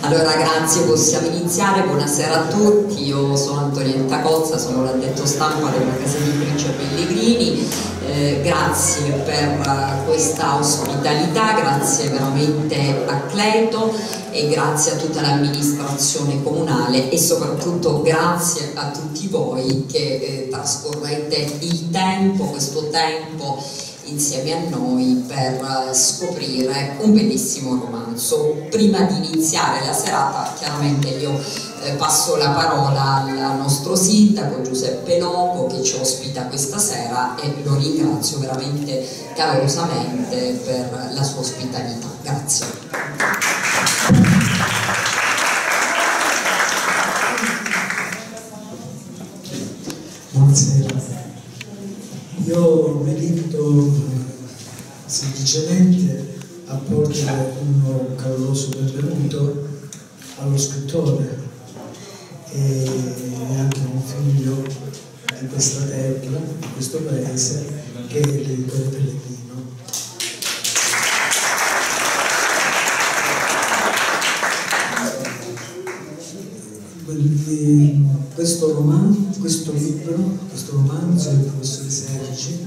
Allora grazie, possiamo iniziare. Buonasera a tutti, io sono Antonietta Cozza, sono l'addetto stampa della Casa Editrice Pellegrini. Grazie per questa ospitalità, grazie veramente a Cleto e grazie a tutta l'amministrazione comunale e soprattutto grazie a tutti voi che trascorrete il tempo, questo tempo insieme a noi per scoprire un bellissimo romanzo. Prima di iniziare la serata, chiaramente io passo la parola al nostro sindaco Giuseppe Longo che ci ospita questa sera e lo ringrazio veramente calorosamente per la sua ospitalità. Grazie. Buonasera. Io vi invito semplicemente a porgere un caloroso benvenuto allo scrittore e anche un figlio di questa terra, di questo paese, che è l'editore Pellegrino. Questo romanzo del professore Sergi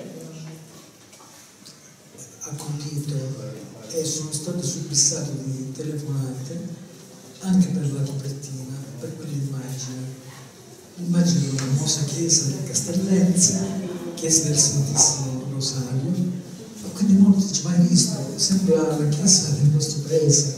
ha colpito e sono stato subissato di telefonate anche per la copertina, per quell'immagine. L'immagine di una famosa chiesa di Castellenza, chiesa del Santissimo Rosario, e quindi molti dicono: mai visto? Sembra la chiesa del nostro paese.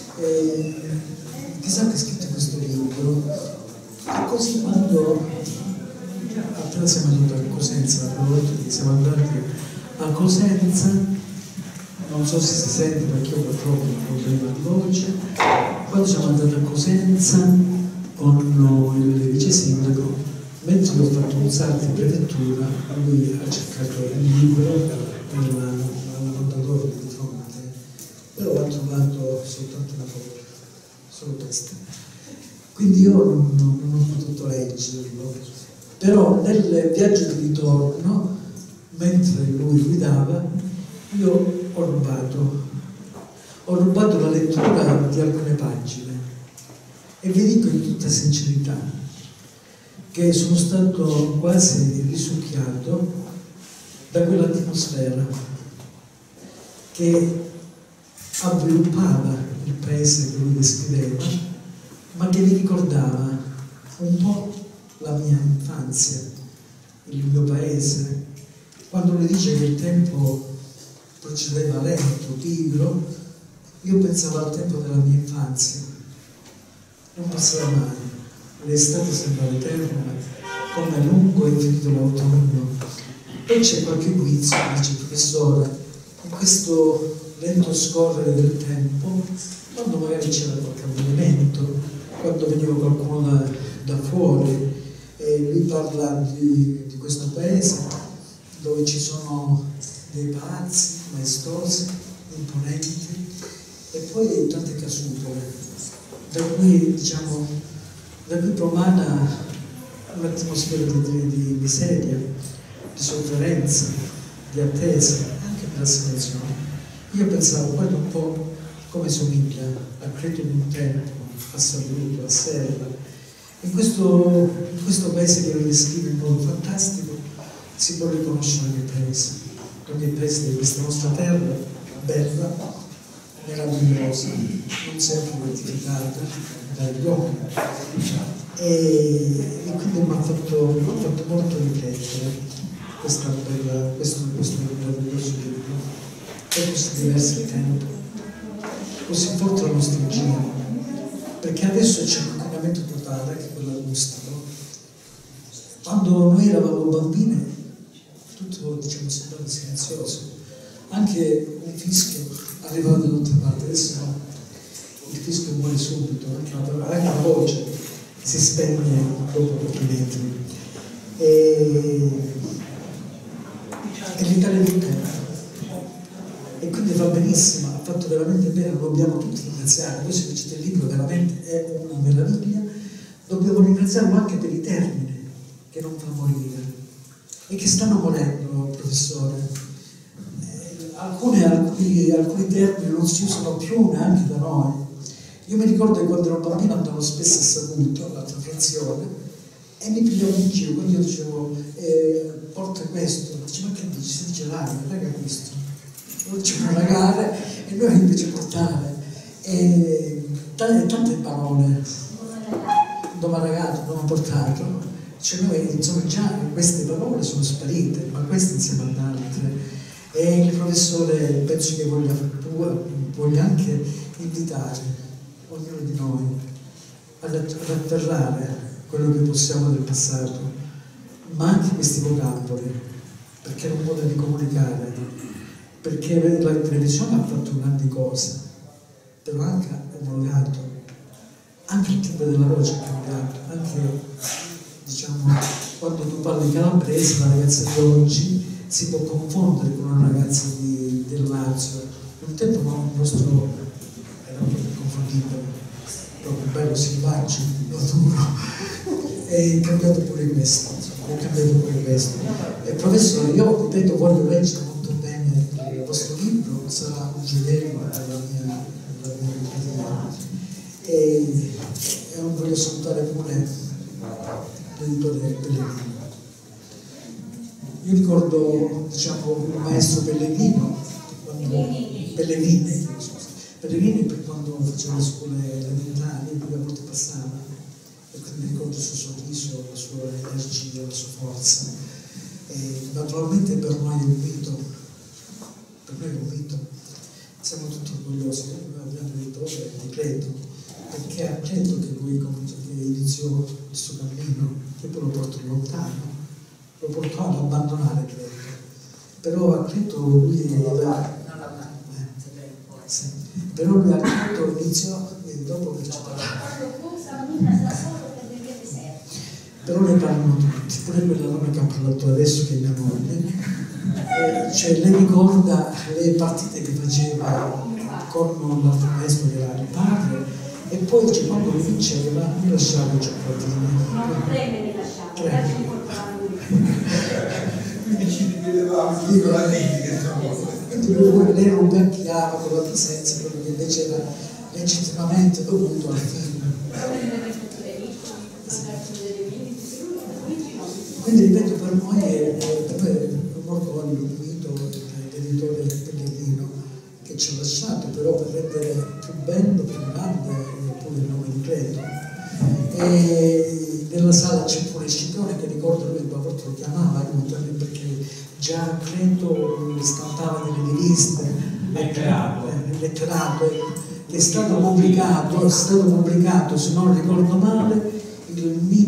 Chissà che ha scritto questo libro. E così quando appena siamo andati a Cosenza, la prima volta che siamo andati a Cosenza, non so se si sente perché io purtroppo ho un problema di voce, quando siamo andati a Cosenza con il vice sindaco, mentre io ho fatto un salto in prefettura, lui ha cercato il libro nella montatore di fronte, però ho trovato soltanto una foto, solo questa. Quindi io non ho potuto leggerlo, però nel viaggio di ritorno, mentre lui guidava, io ho rubato la lettura di alcune pagine e vi dico in tutta sincerità che sono stato quasi risucchiato da quell'atmosfera che avviluppava il paese che lui descriveva, ma che mi ricordava un po' la mia infanzia, il mio paese. Quando lui dice che il tempo procedeva lento, pigro, io pensavo al tempo della mia infanzia. Non passava mai, l'estate sembrava eterna, come lungo e infinito l'autunno. Poi c'è qualche guizzo, dice il professore, in questo lento scorrere del tempo, quando magari c'era qualche avvenimento, quando veniva qualcuno da fuori, e lui parla di questo paese dove ci sono dei palazzi maestosi, imponenti, e poi tante casupole, da cui promana un'atmosfera di miseria, di sofferenza, di attesa, anche per la situazione. Io pensavo, guarda un po' come somiglia a Creto in un tempo, a Salluto, a Serra. In questo paese che lo descrive in modo fantastico si può riconoscere ogni paese di questa nostra terra, bella, meravigliosa, non sempre identificata dagli uomini. E quindi mi ha fatto molto riflettere questo meraviglioso libro. È così diverso il tempo, così forte la nostalgia, perché adesso c'è un cambiamento totale, anche quello acustico. Quando noi eravamo bambini, tutto sembrava silenzioso, anche un fischio arrivava da tutte parti, adesso no, il fischio muore subito, anche la voce si spegne dopo pochi metri. E l'Italia di tempo. E quindi va benissimo, ha fatto veramente bene, lo dobbiamo tutti ringraziare. Voi se leggete il libro veramente è una meraviglia, dobbiamo ringraziarlo anche per i termini che non fa morire e che stanno morendo, professore. Alcuni termini non si usano più neanche da noi. Io mi ricordo che quando ero bambino andavo spesso a Sagunto, all'altra frazione, e mi pigliavo in giro, quando io dicevo porta questo, dice ma che dici? Si dice raga questo, lo facevano ragare e noi invece portare tante parole, dove ragato, dove portato, cioè noi insomma già queste parole sono sparite, ma queste insieme ad altre. E il professore penso che voglia anche invitare ognuno di noi ad atterrare quello che possiamo del passato, ma anche questi vocaboli, perché è un modo di comunicare, perché la televisione ha fatto grandi cose, però anche ha omologato, anche il tipo della voce è cambiato, anche diciamo quando tu parli calabrese, la ragazza di oggi si può confondere con una ragazza del Lazio. Un tempo il nostro era proprio confondibile, proprio bello, simpatico, maturo. È cambiato pure questo, professore, io ripeto, voglio leggere molto bene il vostro libro, sarà un gioiello alla mia libreria. E voglio salutare pure l'editore Pellegrino. Io ricordo, diciamo, il maestro Pellegrino, Pellegrini per quando faceva le scuole elementari, lui a volte passava, e quindi ricordo il suo sorriso, la sua energia, la sua forza. E naturalmente per noi è un mito, siamo tutti orgogliosi, noi abbiamo l'editore di Credo, perché a Credo che lui iniziò il suo cammino, che poi lo portò lontano, lo portò ad abbandonare Credo, però a Credo lui però lui a Credo iniziò e dopo che ci però ne parlano tutti, pure quella donna che ha parlato adesso che è mia moglie, cioè lei ricorda le partite che faceva con l'altro maestro che era il padre, e poi dice quando lo vinceva mi lasciava i cioccolatini. No, 3 me li lasciava, adesso portavano quindi ci rivedevamo i cioccolatini che sono. Quindi lui lei lo becchiava con la presenza, quello che invece era legittimamente dovuto al film. Quindi ripeto, per noi è un orgoglio, un mito l'editore Pellegrino che ci ha lasciato, però per rendere più bello, più grande pure il nome di Credo. E nella sala c'è pure Scipione che ricordo lui a volte lo chiamava, perché già Credo stampava delle riviste, letterato, che è stato pubblicato, se non ricordo male, il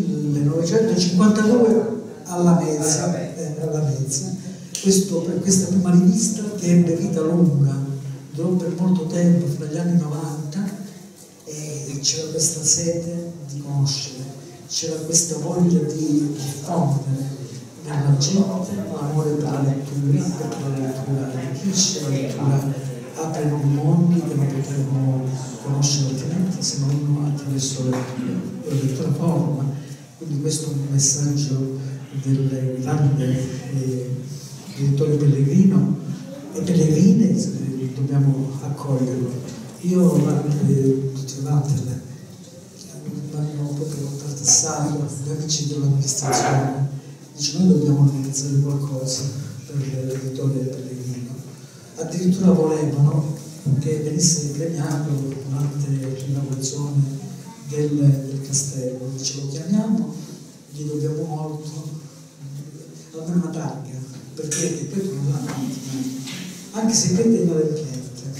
1952 alla Mezza. Questa prima rivista che ebbe vita lunga, durò per molto tempo, fino agli anni 90, e c'era questa sete di conoscere, c'era questa voglia di diffondere nella gente l'amore per la lettura, perché la lettura arricchisce, la lettura apre nuovi mondi che non potremmo conoscere altrimenti se non attraverso la lettura forma. Quindi questo è un messaggio del grande editore Pellegrino e Pellegrini, dobbiamo accoglierlo. Io tutti avanti l'hanno proprio tartassato, gli amici dell'amministrazione, dice noi dobbiamo organizzare qualcosa per l'editore Pellegrino. Addirittura volevano che venisse premiato durante l'inaugurazione del castello, dice lo chiamiamo, gli dobbiamo molto, almeno una targa, perché questo non l'ha anche se crede in inadempiente.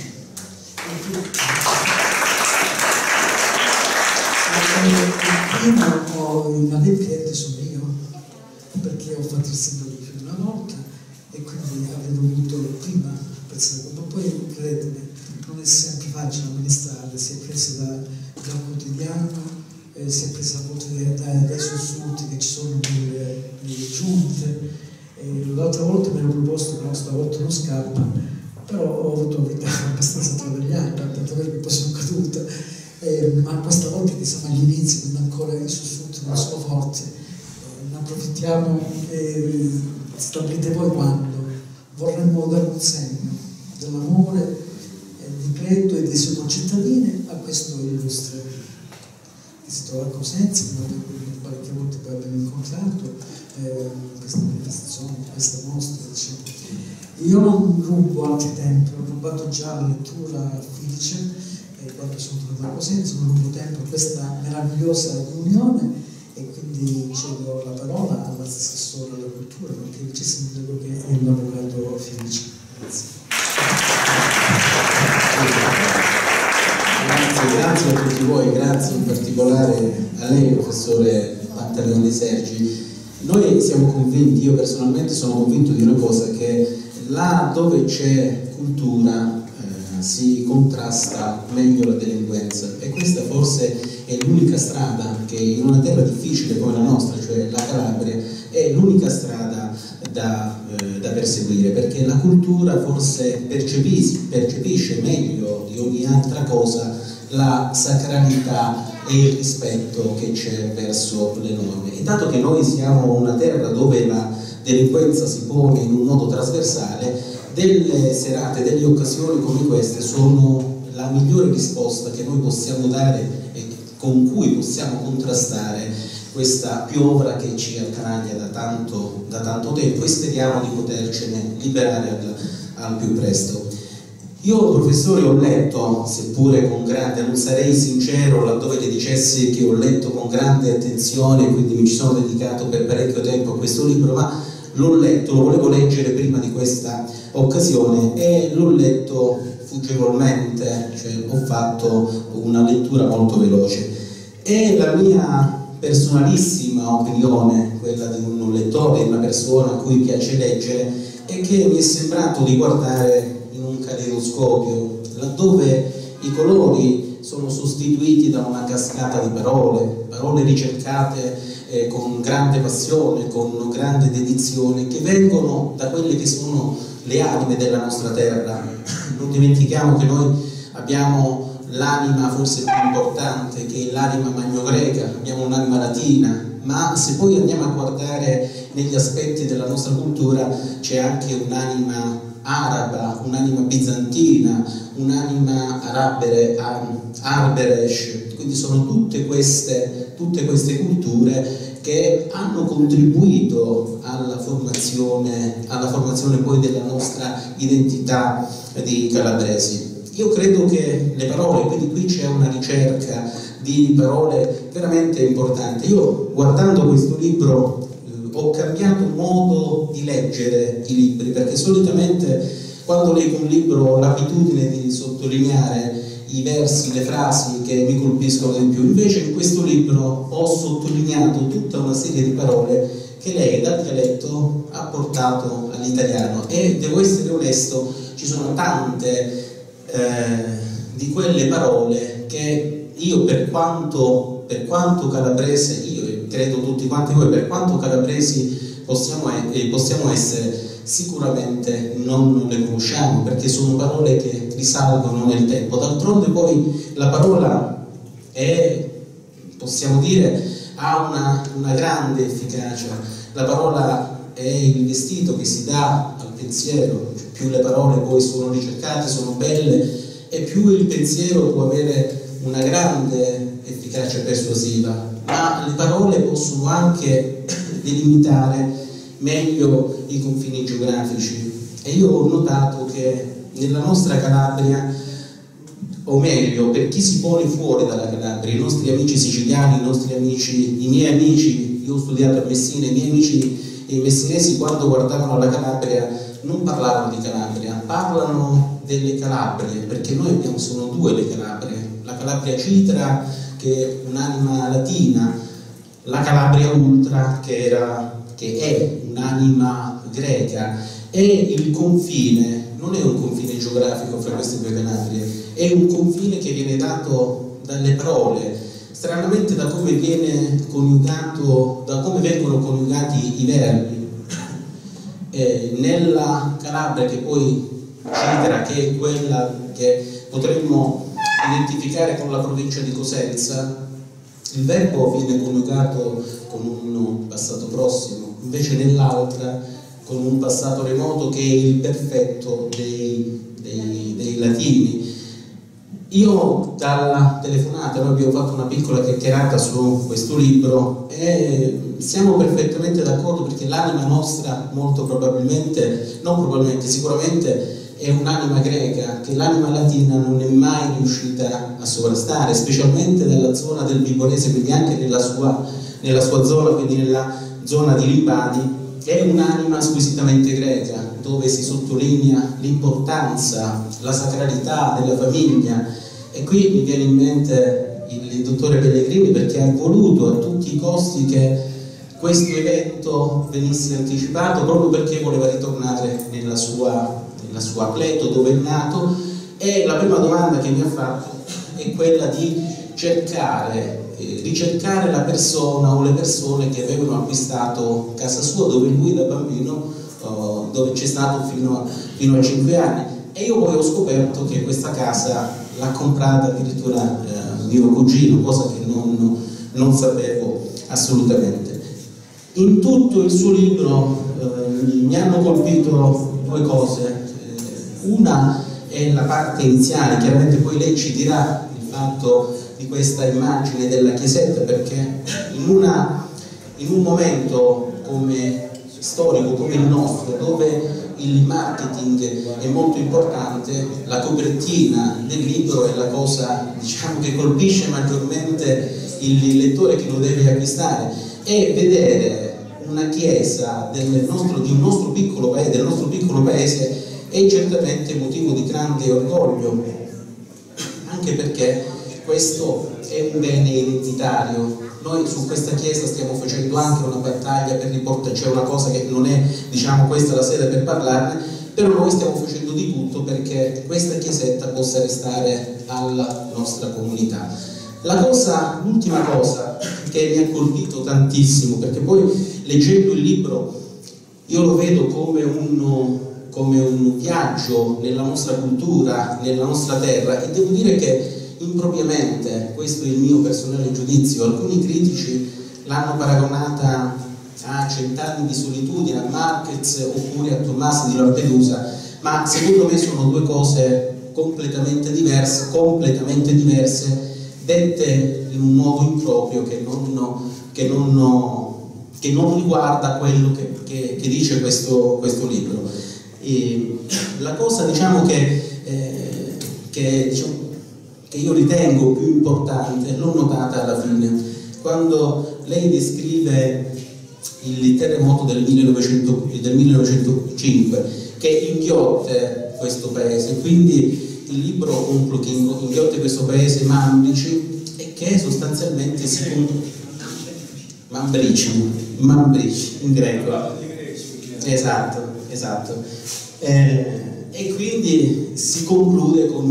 Il primo inadempiente sono io, perché ho fatto il sindaco più di una volta e quindi avrei dovuto prima pensare, ma poi credetemi, non è sempre facile amministrare, si è presa dal quotidiano, si è presa a volte dai sussulti che ci sono nelle giunte. L'altra volta mi ero proposto che stavolta non scappa, però ho avuto vita abbastanza travagliata, tanto che poi sono caduta, ma questa volta che siamo agli inizi, quindi ancora i sussulti non sono forti, ne approfittiamo e stabilite voi quando vorremmo dare un segno dell'amore di Credo e dei suoi concittadini a questo illustre che si trova a Cosenza, qualche volta poi abbiamo incontrato, questa manifestazione, questa mostra, eccetera. Io non rubo anche tempo, ho rubato già la lettura a Felice quando sono tornato a Cosenza, non rubo tempo a questa meravigliosa riunione e quindi cedo la parola all'assessore alla cultura, nonché vice sindaco, che è l'avvocato Felice. Grazie. Grazie a tutti voi, grazie in particolare a lei, professore Pantaleone Sergi. Noi siamo convinti, io personalmente sono convinto di una cosa, che là dove c'è cultura si contrasta meglio la delinquenza, e questa forse è l'unica strada che in una terra difficile come la nostra, cioè la Calabria, è l'unica strada da perseguire, perché la cultura forse percepisce meglio di ogni altra cosa la sacralità e il rispetto che c'è verso le norme. E dato che noi siamo una terra dove la delinquenza si pone in un modo trasversale, delle serate, delle occasioni come queste sono la migliore risposta che noi possiamo dare e con cui possiamo contrastare questa piovra che ci attanaglia da tanto tempo, e speriamo di potercene liberare al più presto. Io, professore, ho letto, seppure con grande, non sarei sincero laddove le dicessi che ho letto con grande attenzione, quindi mi ci sono dedicato per parecchio tempo a questo libro, ma l'ho letto, lo volevo leggere prima di questa occasione e l'ho letto fuggevolmente, cioè ho fatto una lettura molto veloce. E la mia personalissima opinione, quella di un lettore, di una persona a cui piace leggere, è che mi è sembrato di guardare in un caleidoscopio, laddove i colori sono sostituiti da una cascata di parole ricercate con grande passione, con grande dedizione, che vengono da quelle che sono le anime della nostra terra. Non dimentichiamo che noi abbiamo l'anima forse più importante, che è l'anima magno-greca, abbiamo un'anima latina, ma se poi andiamo a guardare negli aspetti della nostra cultura c'è anche un'anima araba, un'anima bizantina, un'anima arberesh, quindi sono tutte queste culture che hanno contribuito alla formazione poi della nostra identità di calabresi. Io credo che le parole, quindi qui c'è una ricerca di parole veramente importante. Io, guardando questo libro, ho cambiato modo di leggere i libri, perché solitamente quando leggo un libro ho l'abitudine di sottolineare i versi, le frasi che mi colpiscono di più. Invece in questo libro ho sottolineato tutta una serie di parole che lei dal dialetto ha portato all'italiano, e devo essere onesto, ci sono tante di quelle parole che io, per quanto calabrese, io e credo tutti quanti voi, per quanto calabresi possiamo essere, sicuramente non le conosciamo, perché sono parole che risalgono nel tempo. D'altronde poi la parola è, possiamo dire, ha una grande efficacia. La parola è il vestito che si dà al pensiero, cioè, più le parole poi sono ricercate, sono belle, e più il pensiero può avere una grande efficacia persuasiva. Ma le parole possono anche delimitare meglio i confini geografici, e io ho notato che nella nostra Calabria, o meglio, per chi si pone fuori dalla Calabria, i nostri amici siciliani, i miei amici, io ho studiato a Messina, i miei amici i messinesi, quando guardavano la Calabria non parlavano di Calabria, parlano delle Calabrie, perché noi sono due le Calabrie, la Calabria Citra, che è un'anima latina, la Calabria Ultra, che è un'anima greca, e il confine non è un confine geografico fra queste due Calabrie, è un confine che viene dato dalle parole. Stranamente, da come vengono coniugati i verbi. Nella Calabria, che poi Citra, che è quella che potremmo identificare con la provincia di Cosenza, il verbo viene coniugato con un passato prossimo, invece nell'altra con un passato remoto, che è il perfetto dei latini. Io dalla telefonata, noi abbiamo fatto una piccola chiacchierata su questo libro e siamo perfettamente d'accordo, perché l'anima nostra molto probabilmente, non probabilmente, sicuramente è un'anima greca che l'anima latina non è mai riuscita a sovrastare, specialmente nella zona del Viborese, quindi anche nella sua zona, quindi nella zona di Limbadi. È un'anima squisitamente greca, dove si sottolinea l'importanza, la sacralità della famiglia. E qui mi viene in mente il dottore Pellegrini, perché ha voluto a tutti i costi che questo evento venisse anticipato, proprio perché voleva ritornare nella sua Pleto, dove è nato. E la prima domanda che mi ha fatto è quella di ricercare la persona o le persone che avevano acquistato casa sua, dove lui da bambino, dove c'è stato fino a 5 anni. E io poi ho scoperto che questa casa l'ha comprata addirittura mio cugino, cosa che non sapevo assolutamente. In tutto il suo libro mi hanno colpito due cose. Una è la parte iniziale, chiaramente poi lei ci dirà il fatto di questa immagine della chiesetta, perché in un momento come storico come il nostro, dove il marketing è molto importante, la copertina del libro è la cosa, diciamo, che colpisce maggiormente il lettore che lo deve acquistare, e vedere una chiesa del nostro piccolo paese è certamente motivo di grande orgoglio, anche perché questo è un bene identitario. Noi su questa chiesa stiamo facendo anche una battaglia per riportare, c'è una cosa che non è, diciamo, questa la sede per parlarne, però noi stiamo facendo di tutto perché questa chiesetta possa restare alla nostra comunità. L'ultima cosa che mi ha colpito tantissimo, perché poi leggendo il libro io lo vedo come un viaggio nella nostra cultura, nella nostra terra, e devo dire che impropriamente, questo è il mio personale giudizio, alcuni critici l'hanno paragonata a Cent'anni di solitudine, a Marquez oppure a Tommaso di Lampedusa, ma secondo me sono due cose completamente diverse, dette in un modo improprio che non riguarda quello che dice questo libro. E la cosa, diciamo, che io ritengo più importante, l'ho notata alla fine, quando lei descrive il terremoto del 1905 che inghiotte questo paese, quindi il libro conclude che inghiotte questo paese Mambrici, e che sostanzialmente Mambrici in greco, esatto, e quindi si conclude con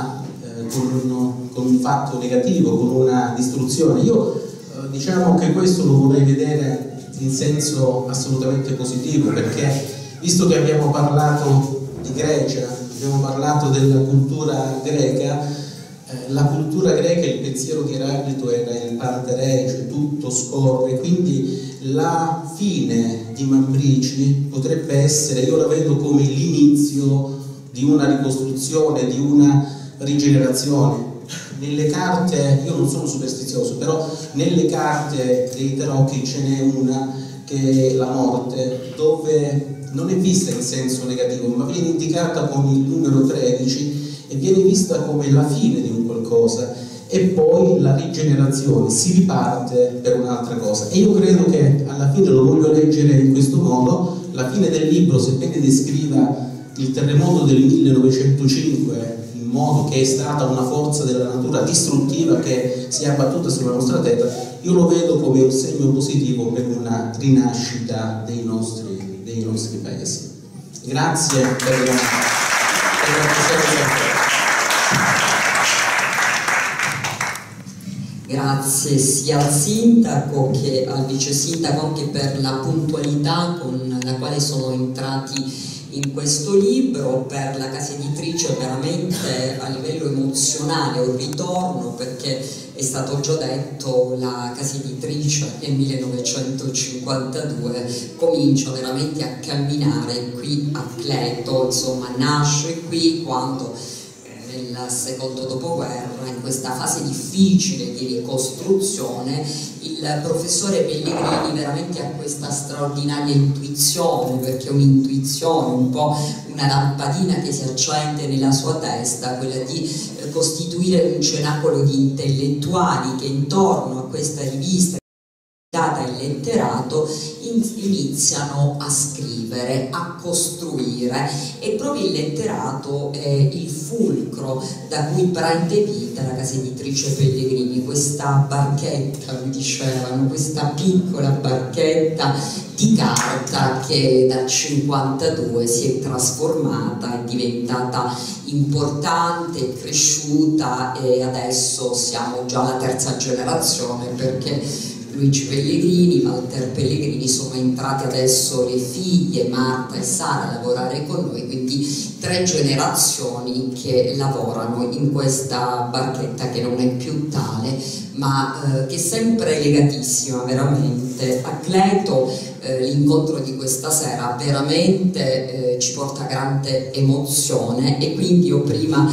un fatto negativo, con una distruzione. Io diciamo che questo lo vorrei vedere in senso assolutamente positivo, perché visto che abbiamo parlato di Grecia, abbiamo parlato della cultura greca, la cultura greca, il pensiero di Eraclito era il Panterei, cioè tutto scorre, quindi la fine di Mambrici potrebbe essere, io la vedo come l'inizio di una ricostruzione, di una rigenerazione. Nelle carte, io non sono superstizioso, però nelle carte dei tarocchi ce n'è una che è la morte, dove non è vista in senso negativo, ma viene indicata come il numero 13 e viene vista come la fine di un qualcosa, e poi la rigenerazione, si riparte per un'altra cosa. E io credo che alla fine, lo voglio leggere in questo modo, la fine del libro, sebbene descriva il terremoto del 1905 in modo che è stata una forza della natura distruttiva che si è abbattuta sulla nostra terra, io lo vedo come un segno positivo per una rinascita dei nostri paesi. Grazie per la presenza. Grazie sia al sindaco che al vice sindaco anche per la puntualità con la quale sono entrati in questo libro. Per la casa editrice veramente a livello emozionale un ritorno, perché è stato già detto, la casa editrice nel 1952 comincia veramente a camminare qui a Pleto, insomma nasce qui quando nel secondo dopoguerra, in questa fase difficile di ricostruzione, il professore Pellegrini veramente ha questa straordinaria intuizione, perché è un'intuizione, un po' una lampadina che si accende nella sua testa, quella di costituire un cenacolo di intellettuali che intorno a questa rivista il letterato iniziano a scrivere, a costruire, e proprio il letterato è il fulcro da cui prende vita la casa editrice Pellegrini, questa barchetta, mi dicevano, questa piccola barchetta di carta che dal 52 si è trasformata, è diventata importante, cresciuta, e adesso siamo già alla terza generazione, perché Luigi Pellegrini, Walter Pellegrini, sono entrate adesso le figlie Marta e Sara a lavorare con noi, quindi 3 generazioni che lavorano in questa barchetta che non è più tale, ma che è sempre legatissima veramente a Cleto. L'incontro di questa sera veramente ci porta grande emozione, e quindi io, prima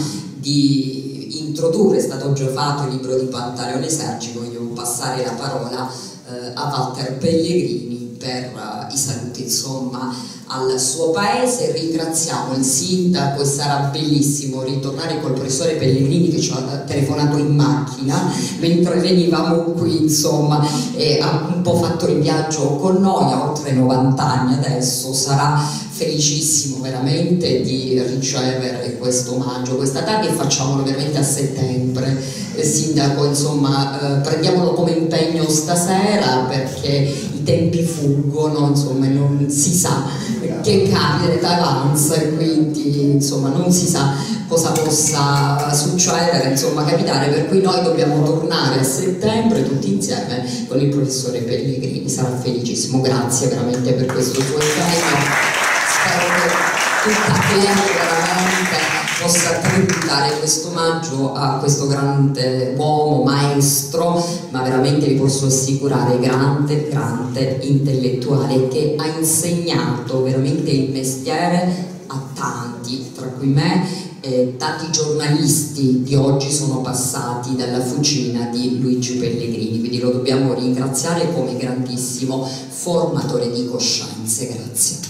di introdurre, è stato già fatto il libro di Pantaleone Sergi, voglio passare la parola a Walter Pellegrini per i saluti, insomma, al suo paese. Ringraziamo il sindaco, e sarà bellissimo ritornare col professore Pellegrini che ci ha telefonato in macchina mentre venivamo qui, insomma, e ha un po' fatto il viaggio con noi, ha oltre 90 anni adesso, sarà felicissimo veramente di ricevere questo omaggio, questa tarda, e facciamolo veramente a settembre. Sindaco, insomma, prendiamolo come impegno stasera, perché i tempi fuggono, insomma, non si sa che cambia d'avanza, e quindi insomma non si sa cosa possa succedere, insomma, capitare, per cui noi dobbiamo tornare a settembre tutti insieme con il professore Pellegrini. Sarà felicissimo, grazie veramente per questo suo impegno. Spero che tutta Cleto veramente possa tributare questo omaggio a questo grande uomo, maestro, ma veramente vi posso assicurare grande intellettuale, che ha insegnato veramente il mestiere a tanti, tra cui me. Tanti giornalisti di oggi sono passati dalla fucina di Luigi Pellegrini, quindi lo dobbiamo ringraziare come grandissimo formatore di coscienze. Grazie.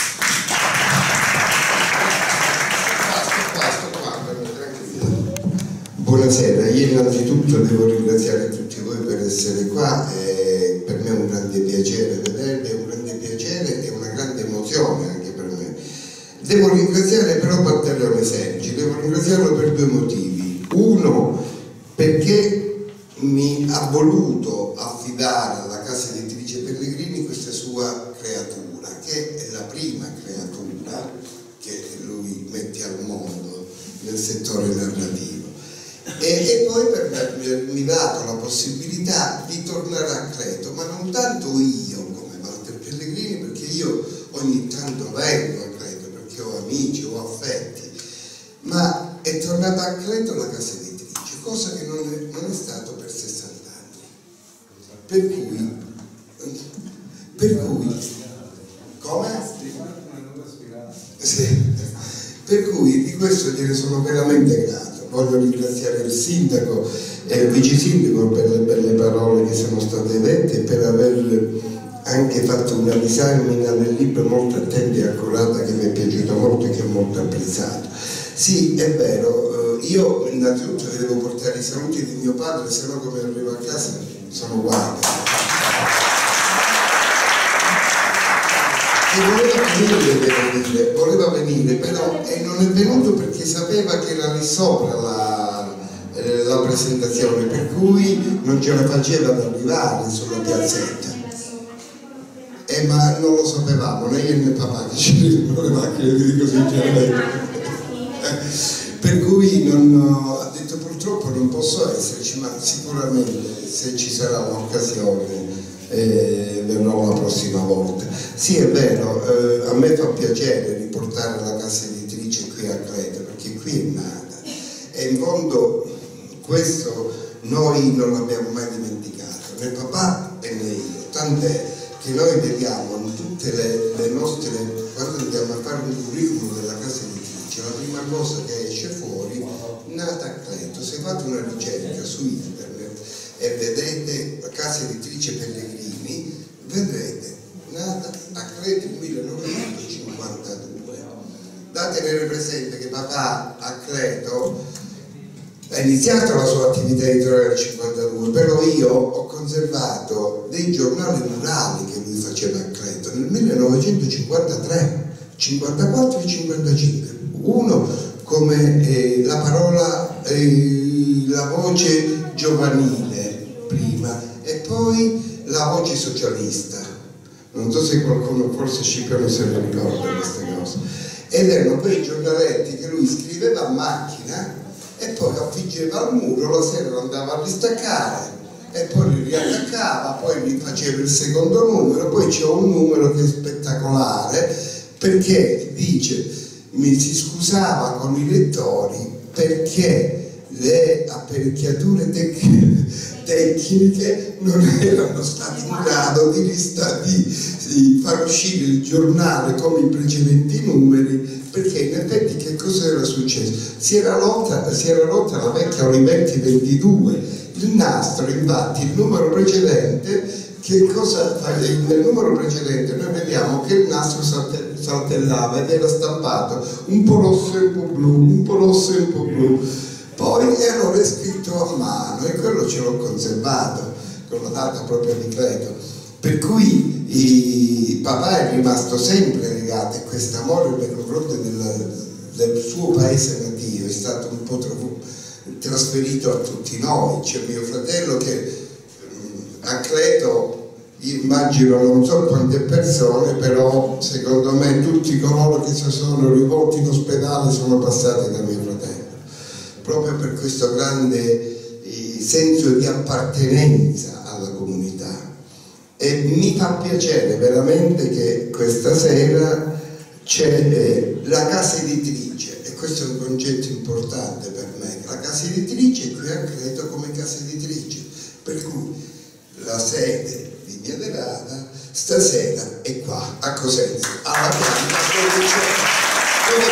Buonasera, io innanzitutto devo ringraziare tutti voi per essere qua, per me è un grande piacere vedervi, è un grande piacere e una grande emozione anche per me. Devo ringraziare però Pantaleone Sergi, devo ringraziarlo per 2 motivi. Uno, perché mi ha voluto affidare alla casa editrice Pellegrini questa sua creatura, che è la prima creatura che lui mette al mondo nel settore narrativo. E poi per avermi dato la possibilità di tornare a Cleto, ma non tanto io come Walter Pellegrini, perché io ogni tanto vengo a Cleto perché ho amici, ho affetti, ma è tornata a Cleto la casa editrice, cosa che non è stato per 60 anni. Per cui come? Sì. Per cui di questo gliene sono veramente grato. Voglio ringraziare il sindaco e il vice sindaco per le belle parole che sono state dette e per aver anche fatto una disamina del libro molto attenta e accurata, che mi è piaciuta molto e che ho molto apprezzato. Sì, è vero, io innanzitutto devo portare i saluti di mio padre, se no come arrivo a casa sono guai. E voleva venire, però non è venuto perché sapeva che era lì sopra la presentazione, per cui non ce la faceva ad arrivare sulla piazzetta. Ma non lo sapevamo, né io né papà che ci vedono le macchine, vi dico sinceramente. Per cui ha detto purtroppo non posso esserci, ma sicuramente se ci sarà l'occasione verrò la prossima volta. Sì, è vero, a me fa piacere riportare la casa editrice qui a Cleto, perché qui è nata, e in fondo questo noi non l'abbiamo mai dimenticato, né papà né io, tant'è che noi vediamo in tutte le nostre, quando andiamo a fare un curriculum della casa editrice, editrice, la prima cosa che esce fuori, nata Accleto. Se fate una ricerca su internet e vedete la casa editrice Pellegrini, vedrete nata Accleto 1952. Da tenere presente che papà Accleto ha iniziato la sua attività editoriale nel 1952, però io ho conservato dei giornali murali che lui faceva a Accleto nel 1953, 54 e 55. Uno come la parola, la voce giovanile prima, e poi la voce socialista. Non so se qualcuno, forse Scipione se ne ricorda queste cose. Ed erano quei giornaletti che lui scriveva a macchina e poi affiggeva al muro, la sera lo andava a ristaccare e poi li riattaccava, poi gli faceva il secondo numero. Poi c'è un numero che è spettacolare, perché dice, si scusava con i lettori perché le apparecchiature tecniche non erano state in grado di far uscire il giornale come i precedenti numeri, perché in effetti che cosa era successo? Si era rotta la vecchia Olivetti 22, il nastro, infatti il numero precedente, che cosa fa? Nel numero precedente noi vediamo che il nastro saltellava ed era stampato un po' rosso e un po' blu, un po' rosso e un po' blu. Poi ero riscritto a mano e quello ce l'ho conservato con la data proprio di Accleto. Per cui papà è rimasto sempre legato, e questo amore nei confronti del suo paese natio è stato un po' trasferito a tutti noi. C'è mio fratello che Accleto, immagino non so quante persone, però secondo me tutti coloro che si sono rivolti in ospedale sono passati da mio fratello, proprio per questo grande senso di appartenenza alla comunità. E mi fa piacere veramente che questa sera c'è la casa editrice, e questo è un concetto importante per me. La casa editrice qui a Accleto come casa editrice, per cui la sede di Via Derada stasera è qua a Cosenza, alla pianta 12, dove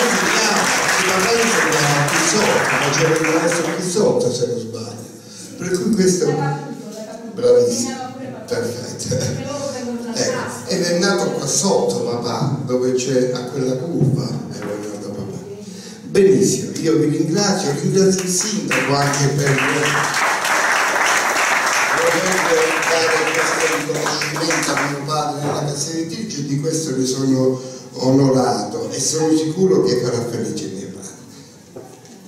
papà insegnava qui sotto, faceva il maestro qui sotto se non sbaglio, per cui questo bravissimo, perfetto. Ed è nato qua sotto papà, dove c'è a quella curva, è nato papà. Benissimo, io vi ringrazio il sindaco anche per dare questo riconoscimento a mio padre nella casa editrice, e di questo ne sono onorato e sono sicuro che farà felice mio padre.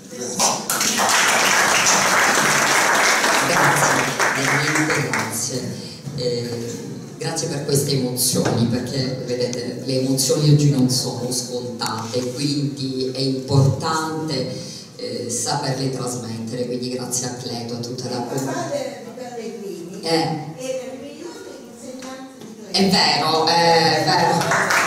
Grazie. Grazie per queste emozioni, perché vedete le emozioni oggi non sono scontate, quindi è importante saperle trasmettere, quindi grazie a Accleto, a tutta la comunità. È vero, è vero.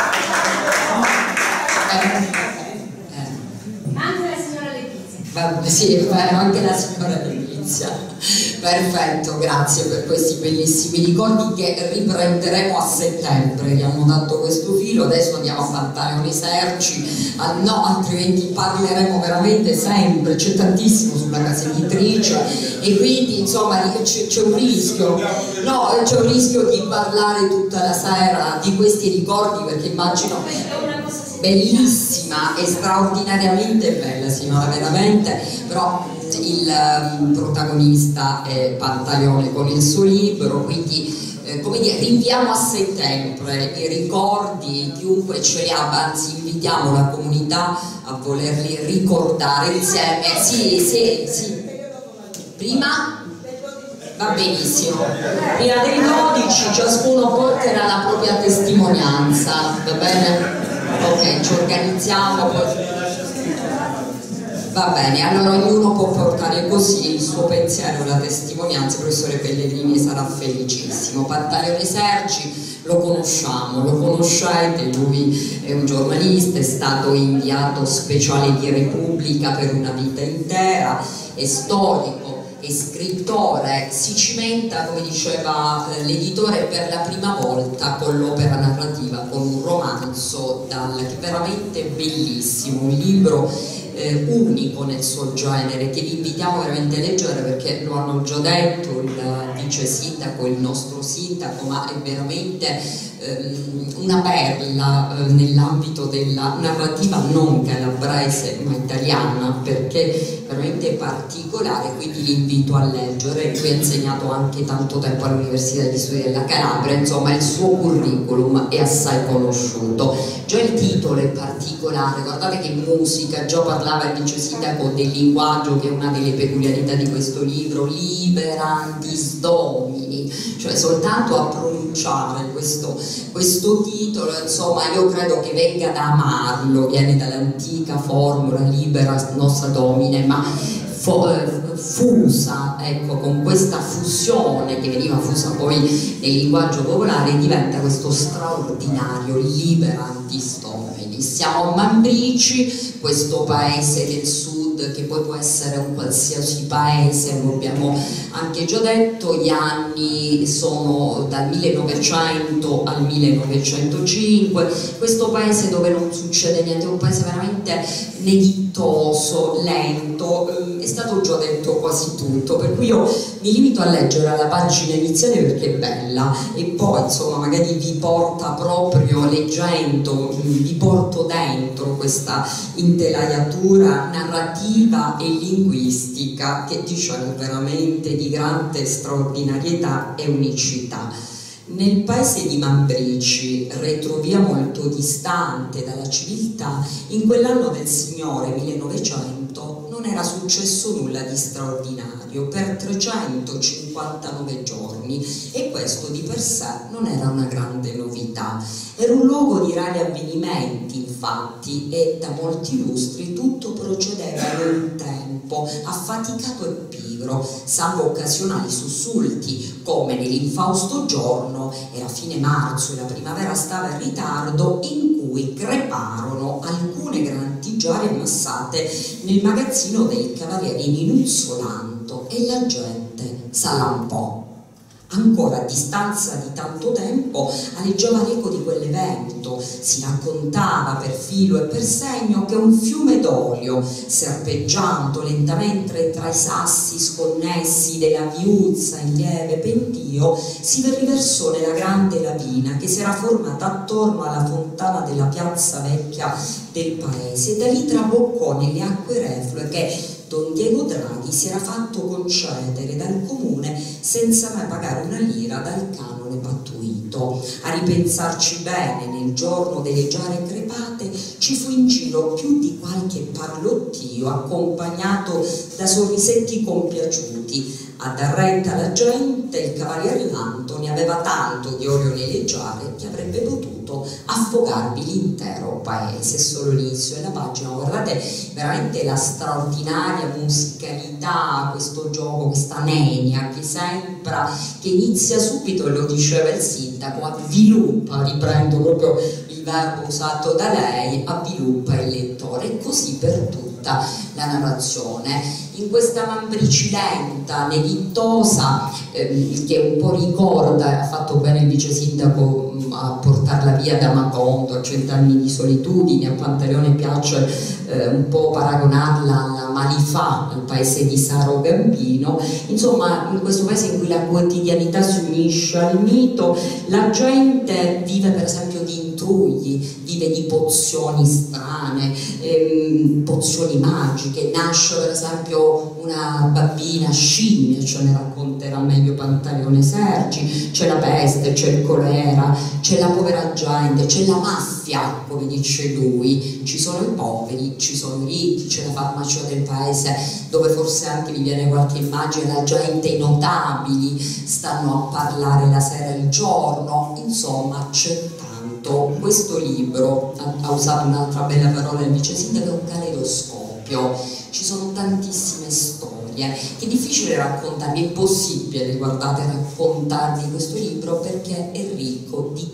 Anche la signora Letizia. Sì, è vero, anche la signora Letizia. Perfetto, grazie per questi bellissimi ricordi che riprenderemo a settembre. Vi hanno dato questo filo, adesso andiamo a Pantalone Sergi, no, altrimenti parleremo veramente sempre, c'è tantissimo sulla casa editrice e quindi insomma c'è un rischio, no, c'è un rischio di parlare tutta la sera di questi ricordi, perché immagino bellissima e straordinariamente bella signora, veramente, però il protagonista è Pantaleone con il suo libro, quindi come dire, rinviamo a settembre i ricordi, chiunque ce li abbia, anzi invitiamo la comunità a volerli ricordare insieme. Sì. Prima? Va benissimo, prima dei 12 ciascuno porterà la propria testimonianza, va bene? Ok, ci organizziamo poi. Va bene, allora ognuno può portare così il suo pensiero e la testimonianza. Il professore Pellegrini sarà felicissimo. Pantaleone Sergi lo conosciamo, lo conoscete, lui è un giornalista, è stato inviato speciale di Repubblica per una vita intera, è storico, e scrittore, si cimenta, come diceva l'editore, per la prima volta con l'opera narrativa, con un romanzo veramente bellissimo, un libro unico nel suo genere, che vi invitiamo veramente a leggere, perché lo hanno già detto il vice sindaco, il nostro sindaco, ma è veramente una perla nell'ambito della narrativa non calabrese ma italiana, perché veramente particolare, quindi vi invito a leggere. Lui ha insegnato anche tanto tempo all'Università di Studi della Calabria, insomma il suo curriculum è assai conosciuto. Già il titolo è particolare, guardate che musica, già parlava il vice sindaco del linguaggio, che è una delle peculiarità di questo libro, liberandis domini, cioè soltanto a pronunciare questo titolo, insomma io credo che venga da amarlo, viene dall'antica formula libera nostra domine, ma fusa, ecco, con questa fusione che veniva fusa poi nel linguaggio popolare, diventa questo straordinario liberandis domini. Siamo a Mambrici, questo paese del sud che poi può essere un qualsiasi paese, lo abbiamo anche già detto. Gli anni sono dal 1900 al 1905, questo paese dove non succede niente, è un paese veramente neghittoso, lento, è stato già detto quasi tutto, per cui io mi limito a leggere la pagina iniziale perché è bella, e poi insomma magari vi porta proprio, leggendo, vi porto dentro questa intelaiatura narrativa e linguistica che dice veramente di grande straordinarietà e unicità. Nel paese di Mambrici, retrovia molto distante dalla civiltà, in quell'anno del Signore 1900 non era successo nulla di straordinario per 359 giorni, e questo di per sé non era una grande novità. Era un luogo di rari avvenimenti, infatti, e da molti lustri tutto procedeva in un tempo affaticato e pigro, salvo occasionali sussulti, come nell'infausto giorno, era fine marzo e la primavera stava in ritardo, in cui creparono alcune grantigiare ammassate nel magazzino dei cavalieri in un solanto, e la gente s'allampò. Ancora a distanza di tanto tempo aleggiava l'eco di quell'evento, si raccontava per filo e per segno che un fiume d'olio, serpeggiando lentamente tra i sassi sconnessi della viuzza in lieve pentio, si riversò nella grande lavina che si era formata attorno alla fontana della piazza vecchia del paese, e da lì traboccò nelle acque reflue che Don Diego Draghi si era fatto concedere dal comune senza mai pagare una lira dal canone pattuito. A ripensarci bene, nel giorno delle giare crepate ci fu in giro più di qualche parlottio accompagnato da sorrisetti compiaciuti. A dar retta alla gente, il cavalier Lanto ne aveva tanto di olio nelle giare che avrebbe potuto affogarvi l'intero paese. Solo l'inizio della pagina, guardate veramente la straordinaria musicalità, questo gioco, questa nenia che sembra che inizia subito, e lo diceva il sindaco, avviluppa, riprendo proprio il verbo usato da lei, avviluppa il lettore, e così per tutta la narrazione. In questa Mambrici lenta, neghittosa, che un po' ricorda, ha fatto bene il vice sindaco a portarla via da Macondo, a 100 anni di solitudine. A Pantaleone piace un po' paragonarla alla Malifà, al paese di Saro Gambino. Insomma, in questo paese in cui la quotidianità si unisce al mito, la gente vive per esempio di intrugli, vive di pozioni strane, pozioni magiche. Nasce per esempio una bambina scimmia, ce ne racconterà meglio Pantaleone Sergi. C'è la peste, c'è il colera, c'è la povera gente, c'è la mafia, come dice lui, ci sono i poveri, ci sono i ricchi, c'è la farmacia del paese dove forse anche vi viene qualche immagine, la gente, i notabili stanno a parlare la sera e il giorno, insomma c'è tanto. Questo libro, ha usato un'altra bella parola il vice sindaco, è un caleidoscopio. Ci sono tantissime storie che è difficile raccontarvi, è impossibile, guardate, raccontarvi questo libro perché è ricco di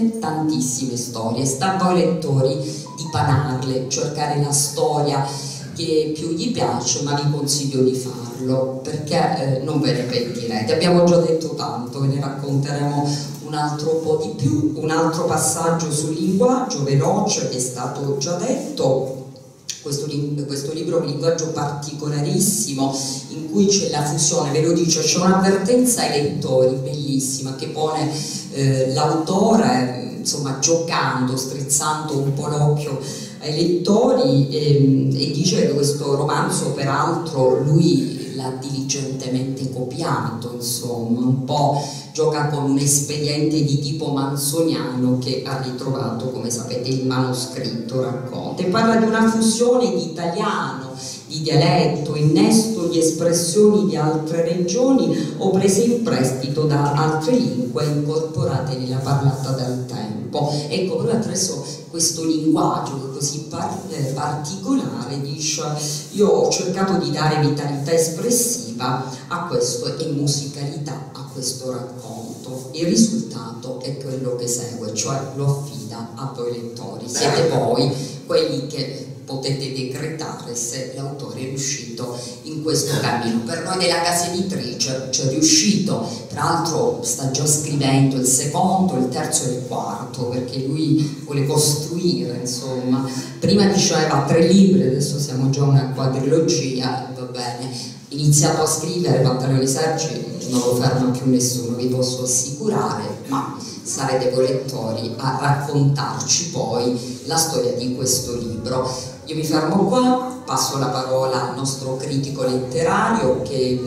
tantissime storie. Sta a voi lettori dipanarle, cercare la storia che più gli piace, ma vi consiglio di farlo perché non ve ne pentirete. Abbiamo già detto tanto, ve ne racconteremo un altro po' di più. Un altro passaggio sul linguaggio veloce che è stato già detto. Questo libro è un linguaggio particolarissimo in cui c'è la fusione, ve lo dice, c'è un'avvertenza ai lettori bellissima che pone l'autore, insomma, giocando, strizzando un po' l'occhio ai lettori e dice che questo romanzo peraltro lui l'ha diligentemente copiato, insomma, un po' gioca con un espediente di tipo manzoniano che ha ritrovato, come sapete, il manoscritto racconta, e parla di una fusione di italiano, di dialetto, innesto di espressioni di altre regioni o prese in prestito da altre lingue incorporate nella parlata del tempo. Ecco, lui attraverso questo linguaggio così particolare dice: io ho cercato di dare vitalità espressiva a questo e musicalità a questo racconto. Il risultato è quello che segue, cioè lo affida a voi lettori, siete voi quelli che potete decretare se l'autore è riuscito in questo cammino. Per noi della casa editrice c'è riuscito, tra l'altro sta già scrivendo il secondo, il terzo e il quarto, perché lui vuole costruire, insomma. Prima diceva 3 libri, adesso siamo già a una quadrilogia, va bene. Iniziato a scrivere Pantaloni Sergi non lo ferma più nessuno, vi posso assicurare, ma sarete voi lettori a raccontarci poi la storia di questo libro. Io mi fermo qua, passo la parola al nostro critico letterario che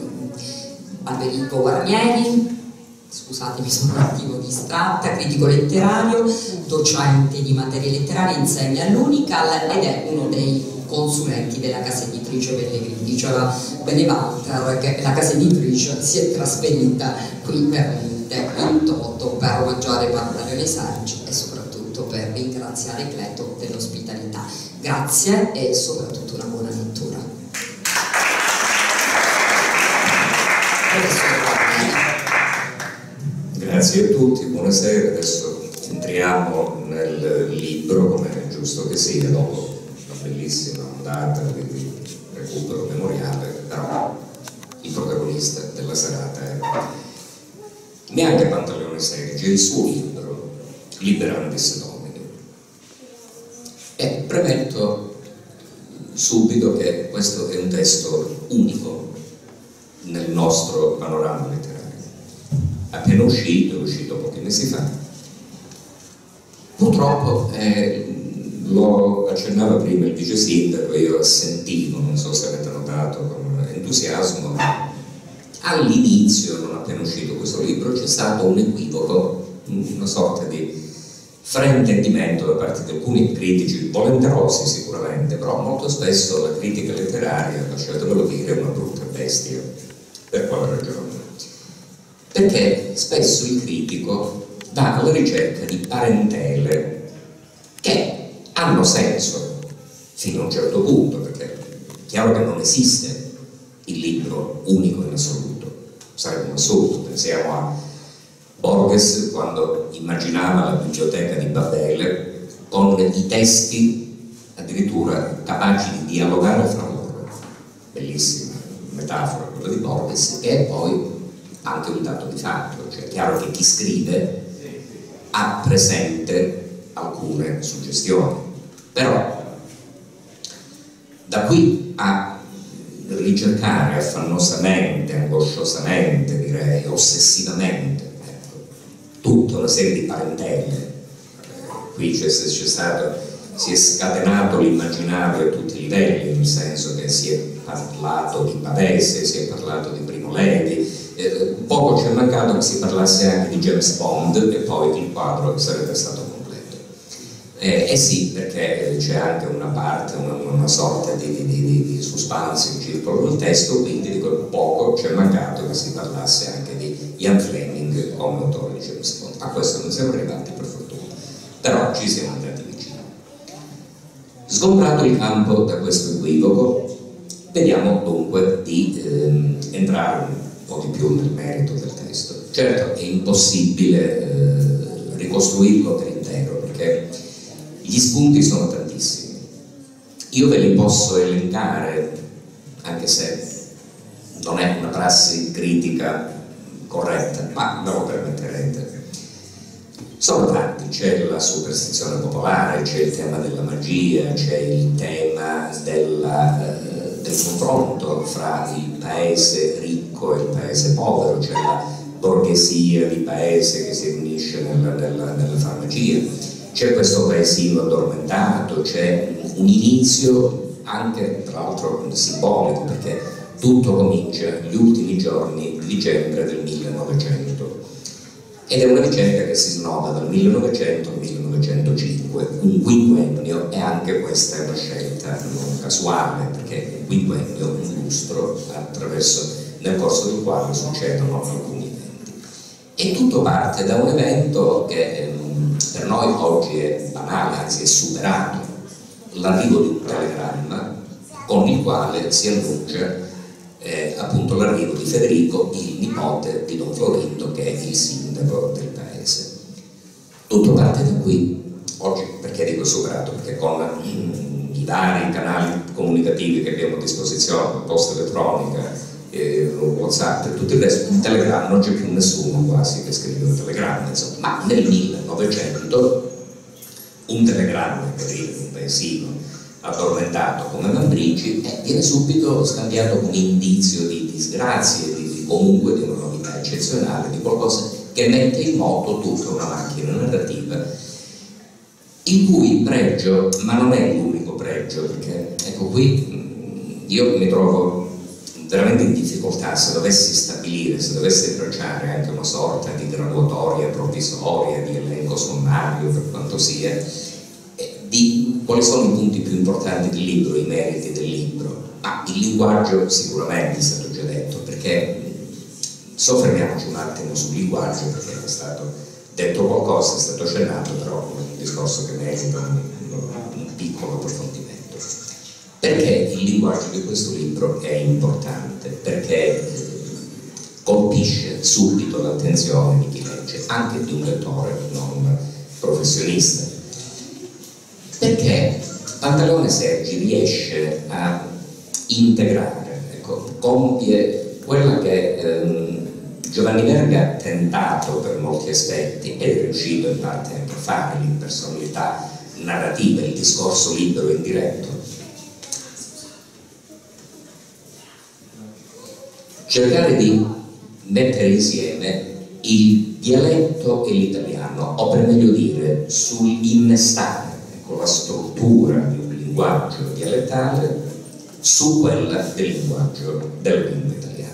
Alberico Guarnieri, scusatemi sono un attimo distratta, critico letterario, docente di materie letterarie, insegna all'Unical ed è uno dei consulenti della casa editrice Pellegrini. Diceva bene Walter che la casa editrice si è trasferita qui veramente in toto per omaggiare Pantaloni Sergi e soprattutto per ringraziare Cleto dell'ospitalità. Grazie e soprattutto una buona lettura. Grazie a tutti, buonasera. Adesso entriamo nel libro, come è giusto che sia, dopo una bellissima ondata di recupero memoriale, però il protagonista della serata è neanche Pantaloni Sergi, il suo libro Liberandis Domini. E premetto subito che questo è un testo unico nel nostro panorama letterario. Appena uscito, è uscito pochi mesi fa. Purtroppo, lo accennava prima il vice sindaco, io sentivo, non so se avete notato con entusiasmo, ma all'inizio, non appena uscito questo libro, c'è stato un equivoco, una sorta di fraintendimento da parte di alcuni critici, volenterosi sicuramente, però molto spesso la critica letteraria, lasciatemelo dire, è una brutta bestia. Per quale ragione? Perché spesso il critico va alla ricerca di parentele che hanno senso fino a un certo punto, perché è chiaro che non esiste il libro unico in assoluto, sarebbe un assurdo. Pensiamo a Borges quando immaginava la biblioteca di Babele con i testi addirittura capaci di dialogare fra loro. Bellissima metafora quella di Borges, che è poi anche un dato di fatto, cioè è chiaro che chi scrive ha presente alcune suggestioni, però da qui a ricercare affannosamente, angosciosamente, direi, ossessivamente, tutta una serie di parentele. Qui si è scatenato l'immaginario a tutti i livelli, nel senso che si è parlato di Pavese, si è parlato di Primo Levi, poco ci è mancato che si parlasse anche di James Bond e poi il quadro sarebbe stato completo. Sì, perché c'è anche una parte, una sorta di suspense in circolo nel testo, quindi dico, poco ci è mancato che si parlasse anche di Ian Fleming come autore di James Bond. A questo non siamo arrivati per fortuna, però ci siamo andati vicino. Sgombrato il campo da questo equivoco, vediamo dunque di entrare un po' di più nel merito del testo. Certo è impossibile ricostruirlo per intero, perché gli spunti sono tantissimi. Io ve li posso elencare, anche se non è una prassi critica corretta, ma me lo permetterete. Sono tanti, c'è la superstizione popolare, c'è il tema della magia, c'è il tema del confronto fra il paese ricco e il paese povero, c'è la borghesia di paese che si unisce nella farmacia, c'è questo paesino addormentato, c'è un inizio anche tra l'altro simbolico, perché tutto comincia gli ultimi giorni di dicembre del 1900 ed è una vicenda che si snoda dal 1900 al 1905, un quinquennio, e anche questa è una scelta non casuale, perché un quinquennio, un lustro nel corso del quale succedono alcuni eventi. E tutto parte da un evento che per noi oggi è banale, anzi è superato, l'arrivo di un telegramma con il quale si annuncia appunto l'arrivo di Federico, il nipote di Don Florindo, che è il sindaco del paese. Tutto parte da qui. Oggi, perché dico superato? Perché con i vari canali comunicativi che abbiamo a disposizione, posta elettronica, WhatsApp e tutto il resto, un telegramma, non c'è più nessuno quasi che scrive un telegramma, insomma. Ma nel 1900 un telegramma per un paesino addormentato come Mambrici viene subito scambiato come indizio di disgrazie, comunque di una novità eccezionale, di qualcosa che mette in moto tutta una macchina narrativa il cui pregio, ma non è l'unico pregio, perché ecco qui io mi trovo veramente in difficoltà se dovessi stabilire, se dovessi tracciare anche una sorta di graduatoria provvisoria, di elenco sommario per quanto sia, di quali sono i punti più importanti del libro, i meriti del libro. Ma il linguaggio sicuramente è stato già detto, perché soffermiamoci un attimo sul linguaggio, perché è stato detto qualcosa, è stato accennato, però è un discorso che merita un piccolo approfondimento. Perché il linguaggio di questo libro è importante? Perché colpisce subito l'attenzione di chi legge, anche di un lettore non professionista. Perché Pantaleone Sergi riesce a integrare, ecco, compie quella che Giovanni Verga ha tentato per molti aspetti ed è riuscito in parte anche a fare, l'impersonalità narrativa, il discorso libero e indiretto. Cercare di mettere insieme il dialetto e l'italiano, o per meglio dire sull'innestare con la struttura di un linguaggio dialettale su quella del linguaggio della lingua italiana.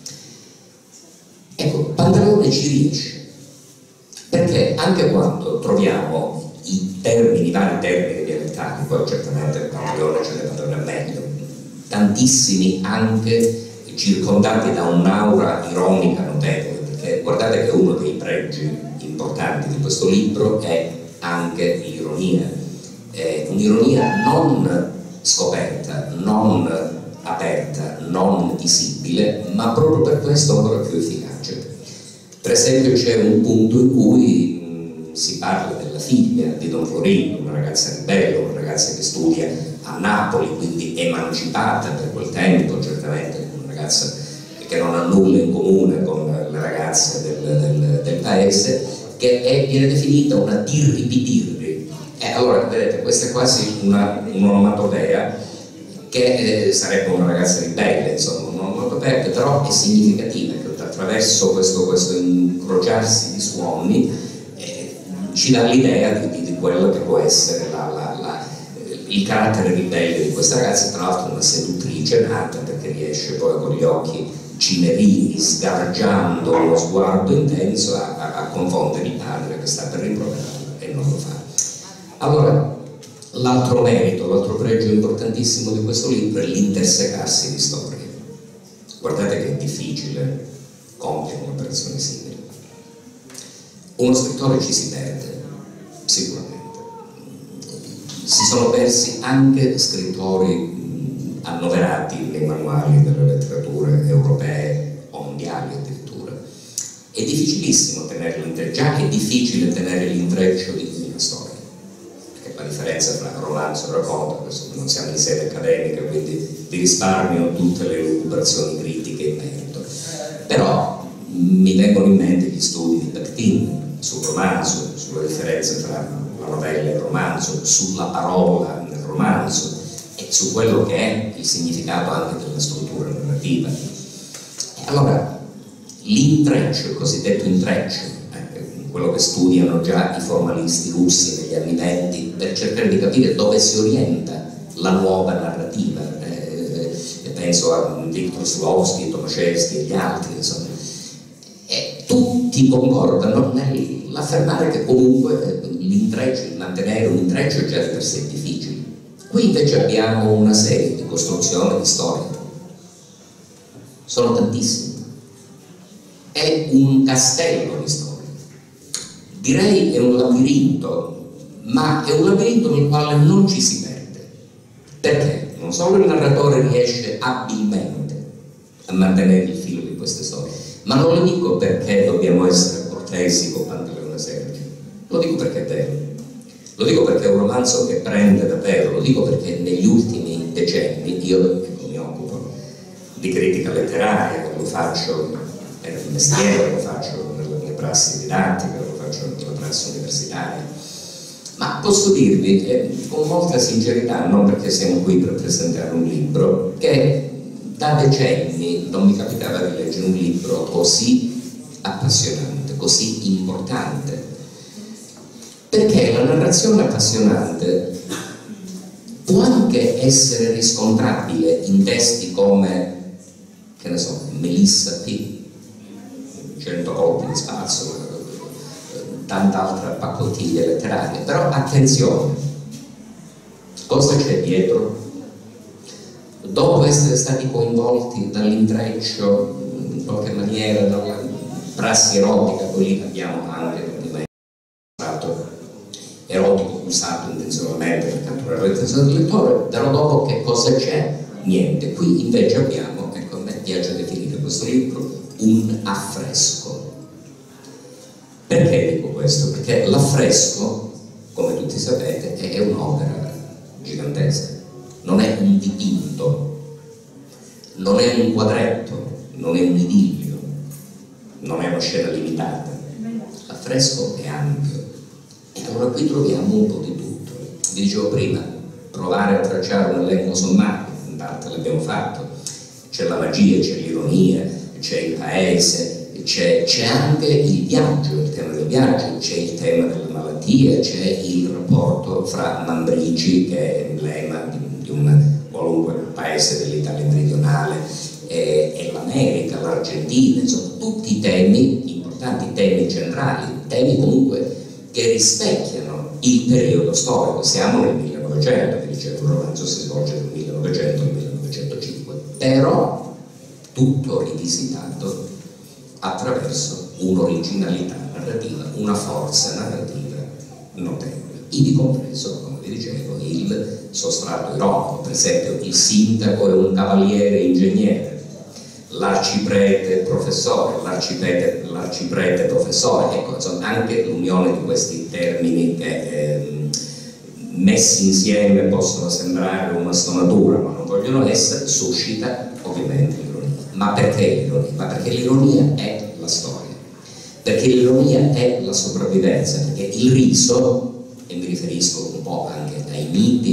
Ecco, Pantaleone ci riesce, perché anche quando troviamo i vari termini dialettali, poi certamente Pantaleone ce ne parlerà meglio, tantissimi anche circondati da un'aura ironica notevole, perché guardate che uno dei pregi importanti di questo libro è anche l'ironia. Un'ironia non scoperta, non aperta, non visibile, ma proprio per questo ancora più efficace. Per esempio c'è un punto in cui si parla della figlia di Don Florindo, una ragazza ribelle, una ragazza che studia a Napoli, quindi emancipata per quel tempo, certamente una ragazza che non ha nulla in comune con le ragazze del paese, che viene definita una dirripidirri. Allora, vedete, questa è quasi un'onomatopea che sarebbe una ragazza ribelle, insomma, un'onomatopea che però è significativa, che attraverso questo incrociarsi di suoni ci dà l'idea di quello che può essere il carattere ribelle di questa ragazza, tra l'altro una seduttrice nata, perché riesce poi con gli occhi cinerini, sgargiando lo sguardo intenso, a confondere il padre che sta per rimproverarla e non lo fa. Allora, l'altro merito, l'altro pregio importantissimo di questo libro è l'intersecarsi di storie. Guardate che è difficile compiere un'operazione simile. Uno scrittore ci si perde, sicuramente. Si sono persi anche scrittori annoverati nei manuali delle letterature europee o mondiali addirittura. È difficilissimo tenere l'intreccio, già è difficile tenere l'intreccio di una storia. La differenza tra romanzo e racconto. Adesso non siamo in sede accademica, quindi vi risparmio tutte le elucubrazioni critiche in merito. Però mi vengono in mente gli studi di Bakhtin sul romanzo, sulla differenza tra la novella e il romanzo, sulla parola nel romanzo e su quello che è il significato anche della struttura narrativa. E allora l'intreccio, il cosiddetto intreccio, quello che studiano già i formalisti russi negli anni '20 per cercare di capire dove si orienta la nuova narrativa, penso a Viktor Shklovsky, Tomaszewski e gli altri, insomma, e tutti concordano nell'affermare che comunque l'intreccio, il mantenere un intreccio è già di per sé difficile. Qui invece abbiamo una serie di costruzioni di storia, sono tantissime, è un castello di storia, direi è un labirinto, ma è un labirinto nel quale non ci si perde, perché non solo il narratore riesce abilmente a mantenere il filo di queste storie, ma non lo dico perché dobbiamo essere cortesi con Pantaleone Sergio, lo dico perché è vero, lo dico perché è un romanzo che prende davvero, lo dico perché negli ultimi decenni io mi occupo di critica letteraria, lo faccio nel mestiere, lo faccio nelle prassi didattiche, lo faccio nella prassi universitaria, ma posso dirvi con molta sincerità, non perché siamo qui per presentare un libro, che da decenni non mi capitava di leggere un libro così appassionante, così importante, perché la narrazione appassionante può anche essere riscontrabile in testi come, che ne so, Melissa P, 100 colpi di spazio, tanta altra paccottiglia letteraria, però attenzione, cosa c'è dietro? Dopo essere stati coinvolti dall'intreccio, in qualche maniera, dalla prassi erotica, poi lì abbiamo anche stato erotico usato intenzionalmente per catturare l'attenzione del lettore, però dopo che cosa c'è? Niente. Qui invece abbiamo, ecco, a me piace definire questo libro un affresco. Perché dico questo? Perché l'affresco, come tutti sapete, è un'opera gigantesca, non è un dipinto, non è un quadretto, non è un idillio, non è una scena limitata. L'affresco è ampio e allora qui troviamo un po' di tutto. Vi dicevo prima, provare a tracciare un elenco sommario, in parte l'abbiamo fatto, c'è la magia, c'è l'ironia, c'è il paese, c'è anche il viaggio, il tema del viaggio, c'è il tema della malattia, c'è il rapporto fra Mambrici, che è emblema di un qualunque paese dell'Italia meridionale, e l'America, l'Argentina, insomma tutti i temi importanti, temi centrali, temi comunque che rispecchiano il periodo storico. Siamo nel 1900, vi dicevo, il romanzo si svolge dal 1900 al 1905, però tutto rivisitato attraverso un'originalità narrativa, una forza narrativa notevole, ivi compreso, come vi dicevo, il sostrato ironico. Per esempio, il sindaco è un cavaliere ingegnere, l'arciprete professore, l'arciprete professore, ecco, insomma, anche l'unione di questi termini che messi insieme possono sembrare una stonatura, ma non vogliono essere, suscita ovviamente l'ironia. Ma perché l'ironia? Ma perché l'ironia è la storia, perché l'ironia è la sopravvivenza, perché il riso, e mi riferisco un po' anche ai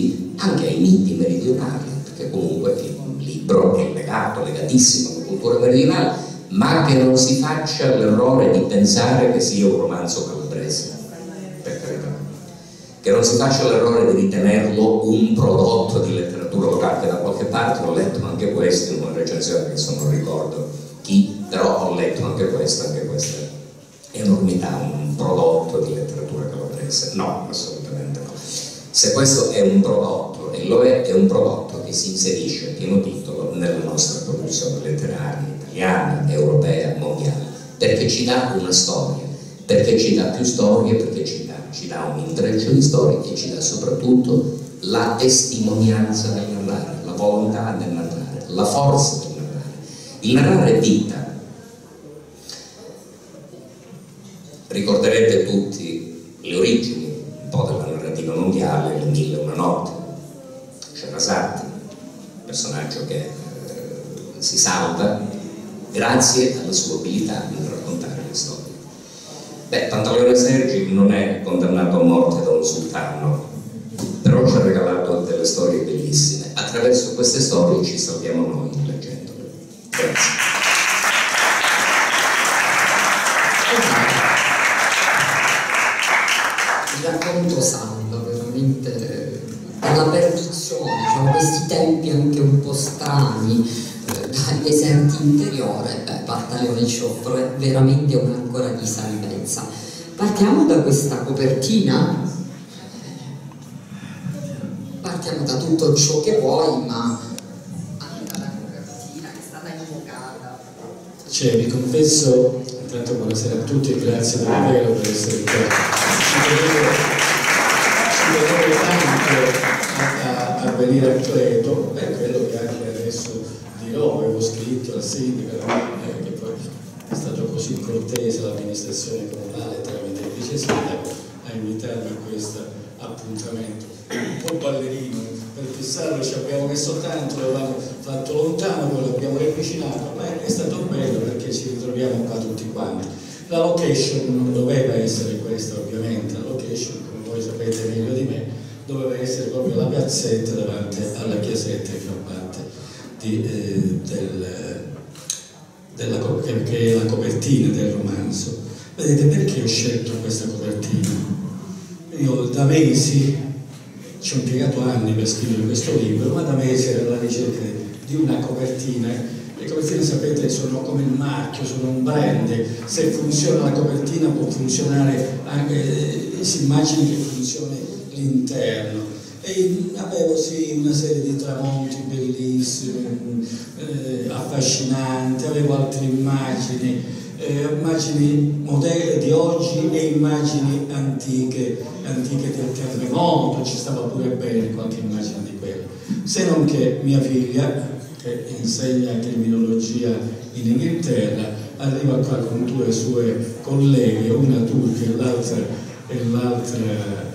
miti meridionali, perché comunque il libro è legatissimo alla cultura meridionale, ma che non si faccia l'errore di pensare che sia un romanzo calabrese, per carità, che non si faccia l'errore di ritenerlo un prodotto di letteratura locale, che da qualche parte ho letto anche questo in una recensione, che adesso non ricordo chi, però ho letto anche questa enormità, un prodotto di letteratura calabrese. No, assolutamente no. Se questo è un prodotto, e lo è un prodotto che si inserisce a pieno titolo nella nostra produzione letteraria italiana, europea, mondiale, perché ci dà una storia, perché ci dà più storie, perché ci dà un intreccio di storie e ci dà soprattutto la testimonianza del narrare, la volontà del narrare, la forza del narrare. Il narrare è vita. Ricorderete tutti le origini un po' della narrativa mondiale, Mille e una notte, Sherazade, personaggio che si salva grazie alla sua abilità di raccontare le storie. Beh, Pantaleone Sergi non è condannato a morte da un sultano, però ci ha regalato delle storie bellissime. Attraverso queste storie ci salviamo noi leggendole. Grazie. Il racconto salva veramente dalla perdizione, diciamo, questi tempi anche un po' strani, dagli deserti interiori. Pantaleone ci offre veramente un'ancora di salvezza. Partiamo da questa copertina, partiamo da tutto ciò che vuoi, ma anche dalla copertina che è stata invocata. Cioè, vi confesso, intanto buonasera a tutti e grazie davvero per essere qua. Ci tenevo tanto a venire a Cleto, per quello che anche adesso dirò, avevo scritto al sindaco, che poi è stato così cortese l'amministrazione comunale tramite il vice sindaco a invitarmi a questo appuntamento. Un po' ballerino, per fissarlo ci abbiamo messo tanto, l'avevamo fatto lontano, poi l'abbiamo riavvicinato, ma è stato bello perché ci ritroviamo qua tutti quanti. La location non doveva essere questa, ovviamente, la location, come voi sapete meglio di me, doveva essere proprio la piazzetta davanti alla chiesetta che fa parte che è la copertina del romanzo. Vedete, perché ho scelto questa copertina? Io da mesi ci ho impiegato anni per scrivere questo libro, ma da mesi ero alla ricerca di una copertina. Le copertine, sapete, sono come il marchio, sono un brand. Se funziona la copertina può funzionare anche, si immagini che funzioni l'interno. E avevo sì una serie di tramonti bellissimi, affascinanti, avevo altre immagini, immagini moderne di oggi e immagini antiche del terremoto, ci stava pure bene qualche immagine di quello. Se non che mia figlia, che insegna criminologia in Inghilterra, arriva qua con due sue colleghe, una turca e l'altra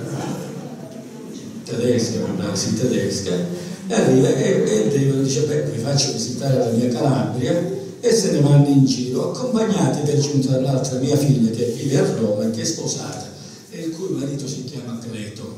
tedesca, e arriva e dice: beh, vi faccio visitare la mia Calabria, e se ne vanno in giro, accompagnati per giunta dall'altra mia figlia che vive a Roma, che è sposata, e il cui marito si chiama Cleto.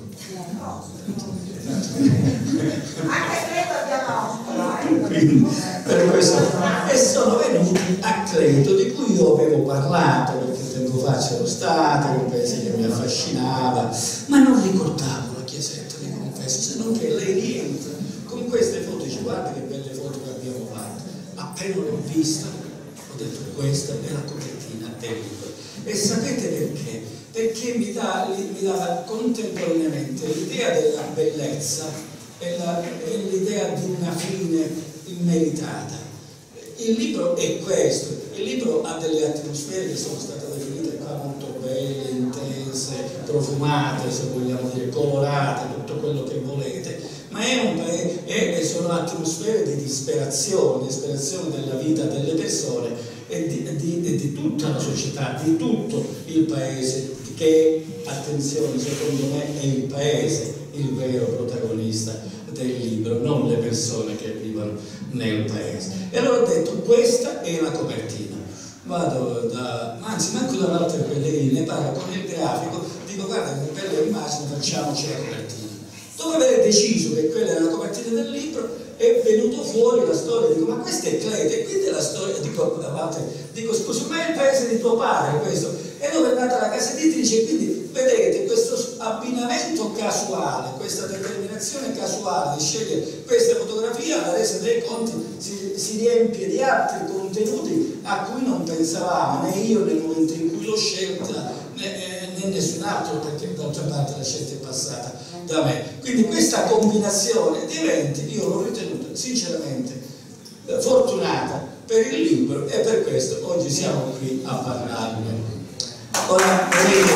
Anche Cleto abbiamo Quindi, per questo, e sono venuti a Cleto, di cui io avevo parlato perché tempo fa c'ero stata, un paese che mi affascinava, ma non ricordavo la chiesetta, vi confesso, se non che lei rientra con queste foto, dice: guarda che belle foto che abbiamo fatto. Appena l'ho vista ho detto: questa è la copertina del libro. E sapete perché? Perché mi dava contemporaneamente l'idea della bellezza e l'idea di una fine immeritata. Il libro è questo, il libro ha delle atmosfere che sono state definite qua molto belle, intense, profumate, se vogliamo dire, colorate, tutto quello che volete, ma sono atmosfere di disperazione della vita delle persone e di tutta la società, di tutto il paese, che, attenzione, secondo me è il paese il vero protagonista del libro, non le persone che vivono nel paese. E allora ho detto: questa è la copertina. Vado anzi manco da Walter Pellegrini, ne parlo con il grafico, dico: guarda che bella immagine, facciamoci la copertina. Dopo aver deciso che quella era la copertina del libro, è venuto fuori la storia. Dico: ma questa è Cleto, e quindi è la storia. Dico: scusa, ma è il paese di tuo padre questo? E dove è nata la casa editrice? Quindi vedete questo abbinamento casuale, questa determinazione casuale di scegliere questa fotografia, alla resa dei conti si riempie di altri contenuti a cui non pensavamo, né io nel momento in cui l'ho scelta, né nessun altro, perché d'altra parte la scelta è passata da me. Quindi questa combinazione di eventi io l'ho ritenuta sinceramente fortunata per il libro, e per questo oggi siamo qui a parlarne. Ora,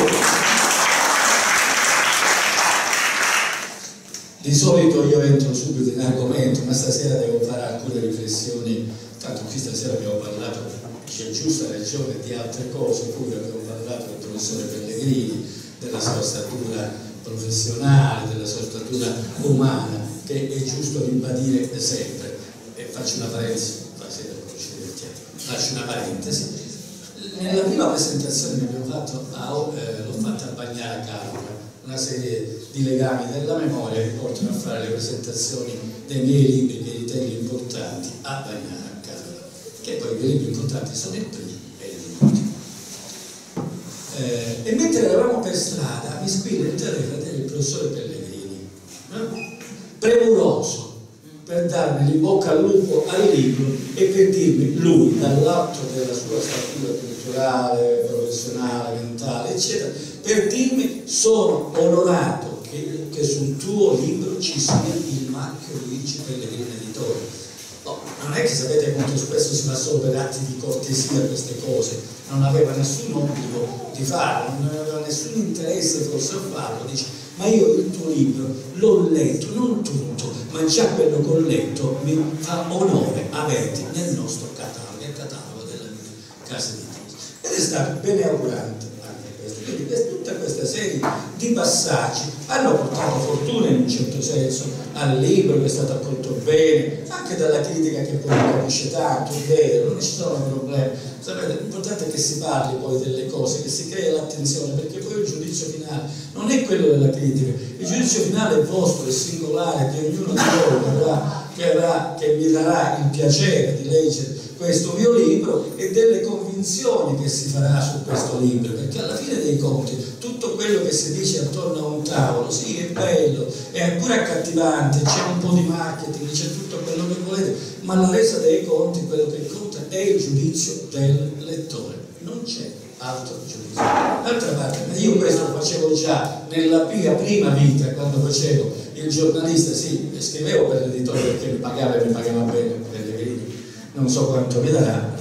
di solito io entro subito in argomento, ma stasera devo fare alcune riflessioni, tanto qui stasera abbiamo parlato, c'è giusta ragione, di altre cose, pure abbiamo parlato del professore Pellegrini, della sua statura professionale, della sua statura umana, che è giusto ribadire sempre. Faccio una parentesi. Nella prima presentazione che abbiamo fatto l'ho fatta a Bagnara Calabria, una serie di legami della memoria che portano a fare le presentazioni dei miei libri che ritengo importanti a Bagnara Calabria, che poi i libri importanti sono il primo e l'ultimo. E mentre eravamo per strada mi squilla il telefono del professore Pellegrini, premuroso per darmi in bocca al lupo al libro e per dirmi, lui dall'alto della sua statura culturale, professionale, mentale, eccetera, per dirmi: sono onorato che sul tuo libro ci sia il marchio Luigi Pellegrini editore. Non è che sapete molto spesso si fa solo per atti di cortesia queste cose, non aveva nessun obbligo di farlo, non aveva nessun interesse forse a farlo. Dice: ma io il tuo libro l'ho letto, non tutto, ma già quello che ho letto mi fa onore averti nel nostro catalogo, il catalogo della mia casa editrice. Ed è stato beneaugurante anche questo. Quindi tutta questa serie di passaggi hanno portato fortuna in un certo senso al libro, che è stato accolto bene, anche dalla critica che poi non capisce tanto, è vero, non ci sono problemi. Sapete, l'importante è che si parli poi delle cose, che si crea l'attenzione, perché poi il giudizio finale non è quello della critica, il giudizio finale è vostro, è singolare, che ognuno di voi che mi darà il piacere di leggere questo mio libro e delle convinzioni che si farà su questo libro, perché alla fine dei conti tutto quello che si dice attorno a un tavolo, sì, è bello, è pure accattivante, c'è un po' di marketing, c'è tutto quello che volete, ma alla resa dei conti quello che conta è il giudizio del lettore, non c'è altro giudizio. D'altra parte, io questo lo facevo già nella mia prima vita, quando facevo il giornalista, sì, scrivevo per l'editore perché mi pagava bene Pellegrini, non so quanto mi darà,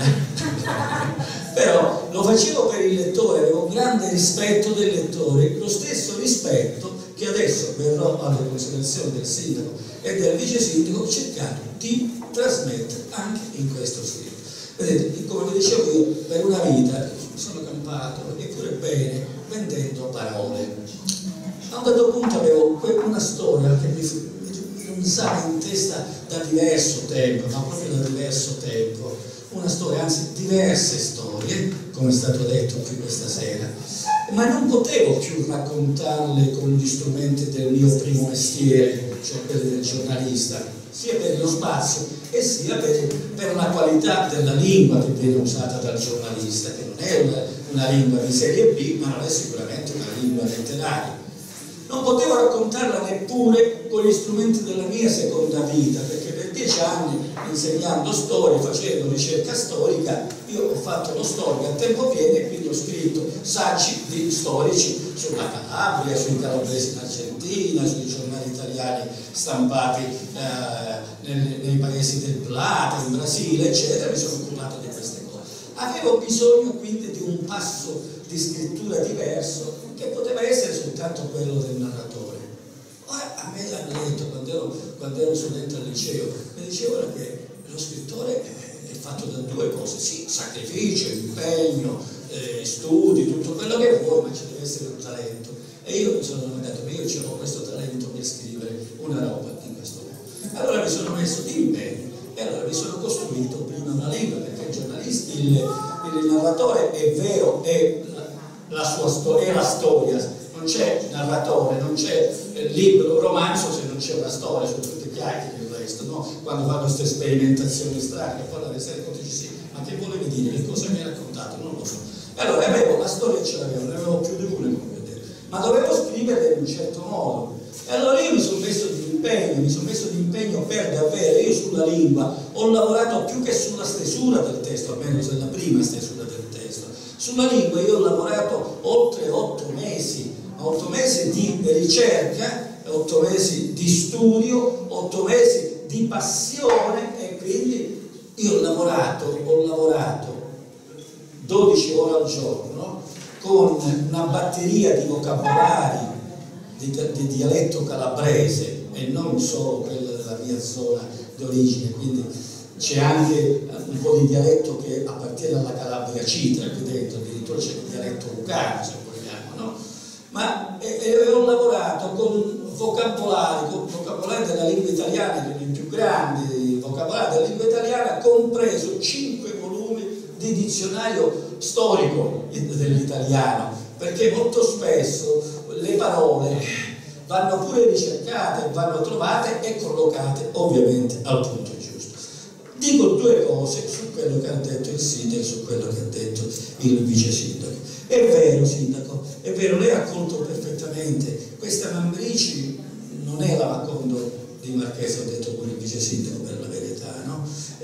però lo facevo per il lettore, avevo un grande rispetto del lettore, lo stesso rispetto che adesso verrò alle considerazioni del sindaco e del vice sindaco, ho cercato di trasmettere anche in questo stile. Vedete, come vi dicevo io, per una vita sono campato, eppure bene, vendendo parole. A un certo punto avevo una storia che mi stava in testa da diverso tempo, ma proprio da diverso tempo, una storia, anzi diverse storie, come è stato detto qui questa sera, ma non potevo più raccontarle con gli strumenti del mio primo mestiere, cioè quelli del giornalista, sia per lo spazio e sia per la qualità della lingua che viene usata dal giornalista, che non è una lingua di serie B, ma non è sicuramente una lingua letteraria. Non potevo raccontarla neppure con gli strumenti della mia seconda vita, perché per 10 anni insegnando storia, facendo ricerca storica, io ho fatto lo storico a tempo pieno e quindi ho scritto saggi storici sulla Calabria, sui calabresi in Argentina, sui giornali italiani stampati nei paesi del Plata, in Brasile, eccetera. Mi sono occupato di queste cose. Avevo bisogno quindi di un passo di scrittura diverso, che poteva essere soltanto quello del narratore. Ora, a me l'hanno detto quando ero studente al liceo, mi dicevano che lo scrittore è fatto da due cose, sì, sacrificio, impegno, studi, tutto quello che vuoi, ma ci deve essere un talento. E io mi sono domandato, ma io ho questo talento per scrivere una roba in questo modo. Allora mi sono messo di impegno e allora mi sono costruito prima una lingua, perché il narratore è vero, è la sua storia, è la storia, non c'è narratore, non c'è libro, romanzo se non c'è una storia, sono tutte chiacchiere il resto, no? Quando fanno queste sperimentazioni strane, poi alla sera dici sì, ma che volevi dire, che cosa mi hai raccontato, non lo so. E allora avevo la storia, ce l'avevo, ne avevo più di una come vedere, ma dovevo scriverla in un certo modo. E allora io mi sono messo di impegno per davvero. Io sulla lingua ho lavorato più che sulla stesura del testo, almeno sulla prima stesura del testo. Sulla lingua io ho lavorato oltre 8 mesi di ricerca, 8 mesi di studio, 8 mesi di passione, e quindi io ho lavorato 12 ore al giorno con una batteria di vocabolari di dialetto calabrese e non solo quello della mia zona d'origine, quindi c'è anche un po' di dialetto che appartiene alla Calabria Citra, qui dentro addirittura c'è il dialetto lucano, se vogliamo, no? Ma e ho lavorato con vocabolari della lingua italiana, i più grandi vocabolari della lingua italiana, compreso 5 volumi di dizionario storico dell'italiano, perché molto spesso le parole vanno pure ricercate, vanno trovate e collocate ovviamente al punto giusto. Dico 2 cose su quello che ha detto il sindaco e su quello che ha detto il vice sindaco. È vero, sindaco, è vero, lei ha colto perfettamente, questa Mambrici non è la Macondo di Marchese, ho detto pure il vice sindaco per la verità, no?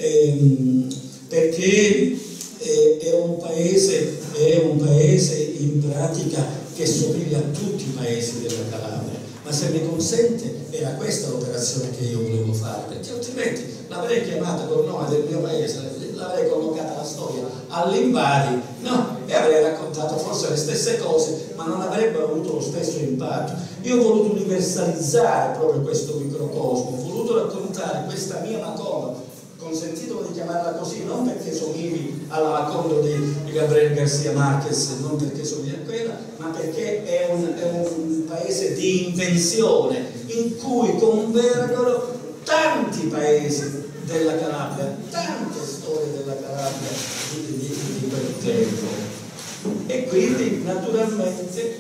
Perché è un paese in pratica che somiglia a tutti i paesi della Calabria, ma se mi consente era questa l'operazione che io volevo fare, perché altrimenti l'avrei chiamata col nome del mio paese, l'avrei collocata la storia all'invari, no? E avrei raccontato forse le stesse cose, ma non avrebbe avuto lo stesso impatto. Io ho voluto universalizzare proprio questo microcosmo, ho voluto raccontare questa mia Macondo, consentitemi di chiamarla così, non perché somigli alla Macondo di Gabriel García Márquez, non perché somiglia a quella, ma perché è un paese di invenzione in cui convergono tanti paesi della Calabria, tante storie della Calabria di quel tempo. E quindi naturalmente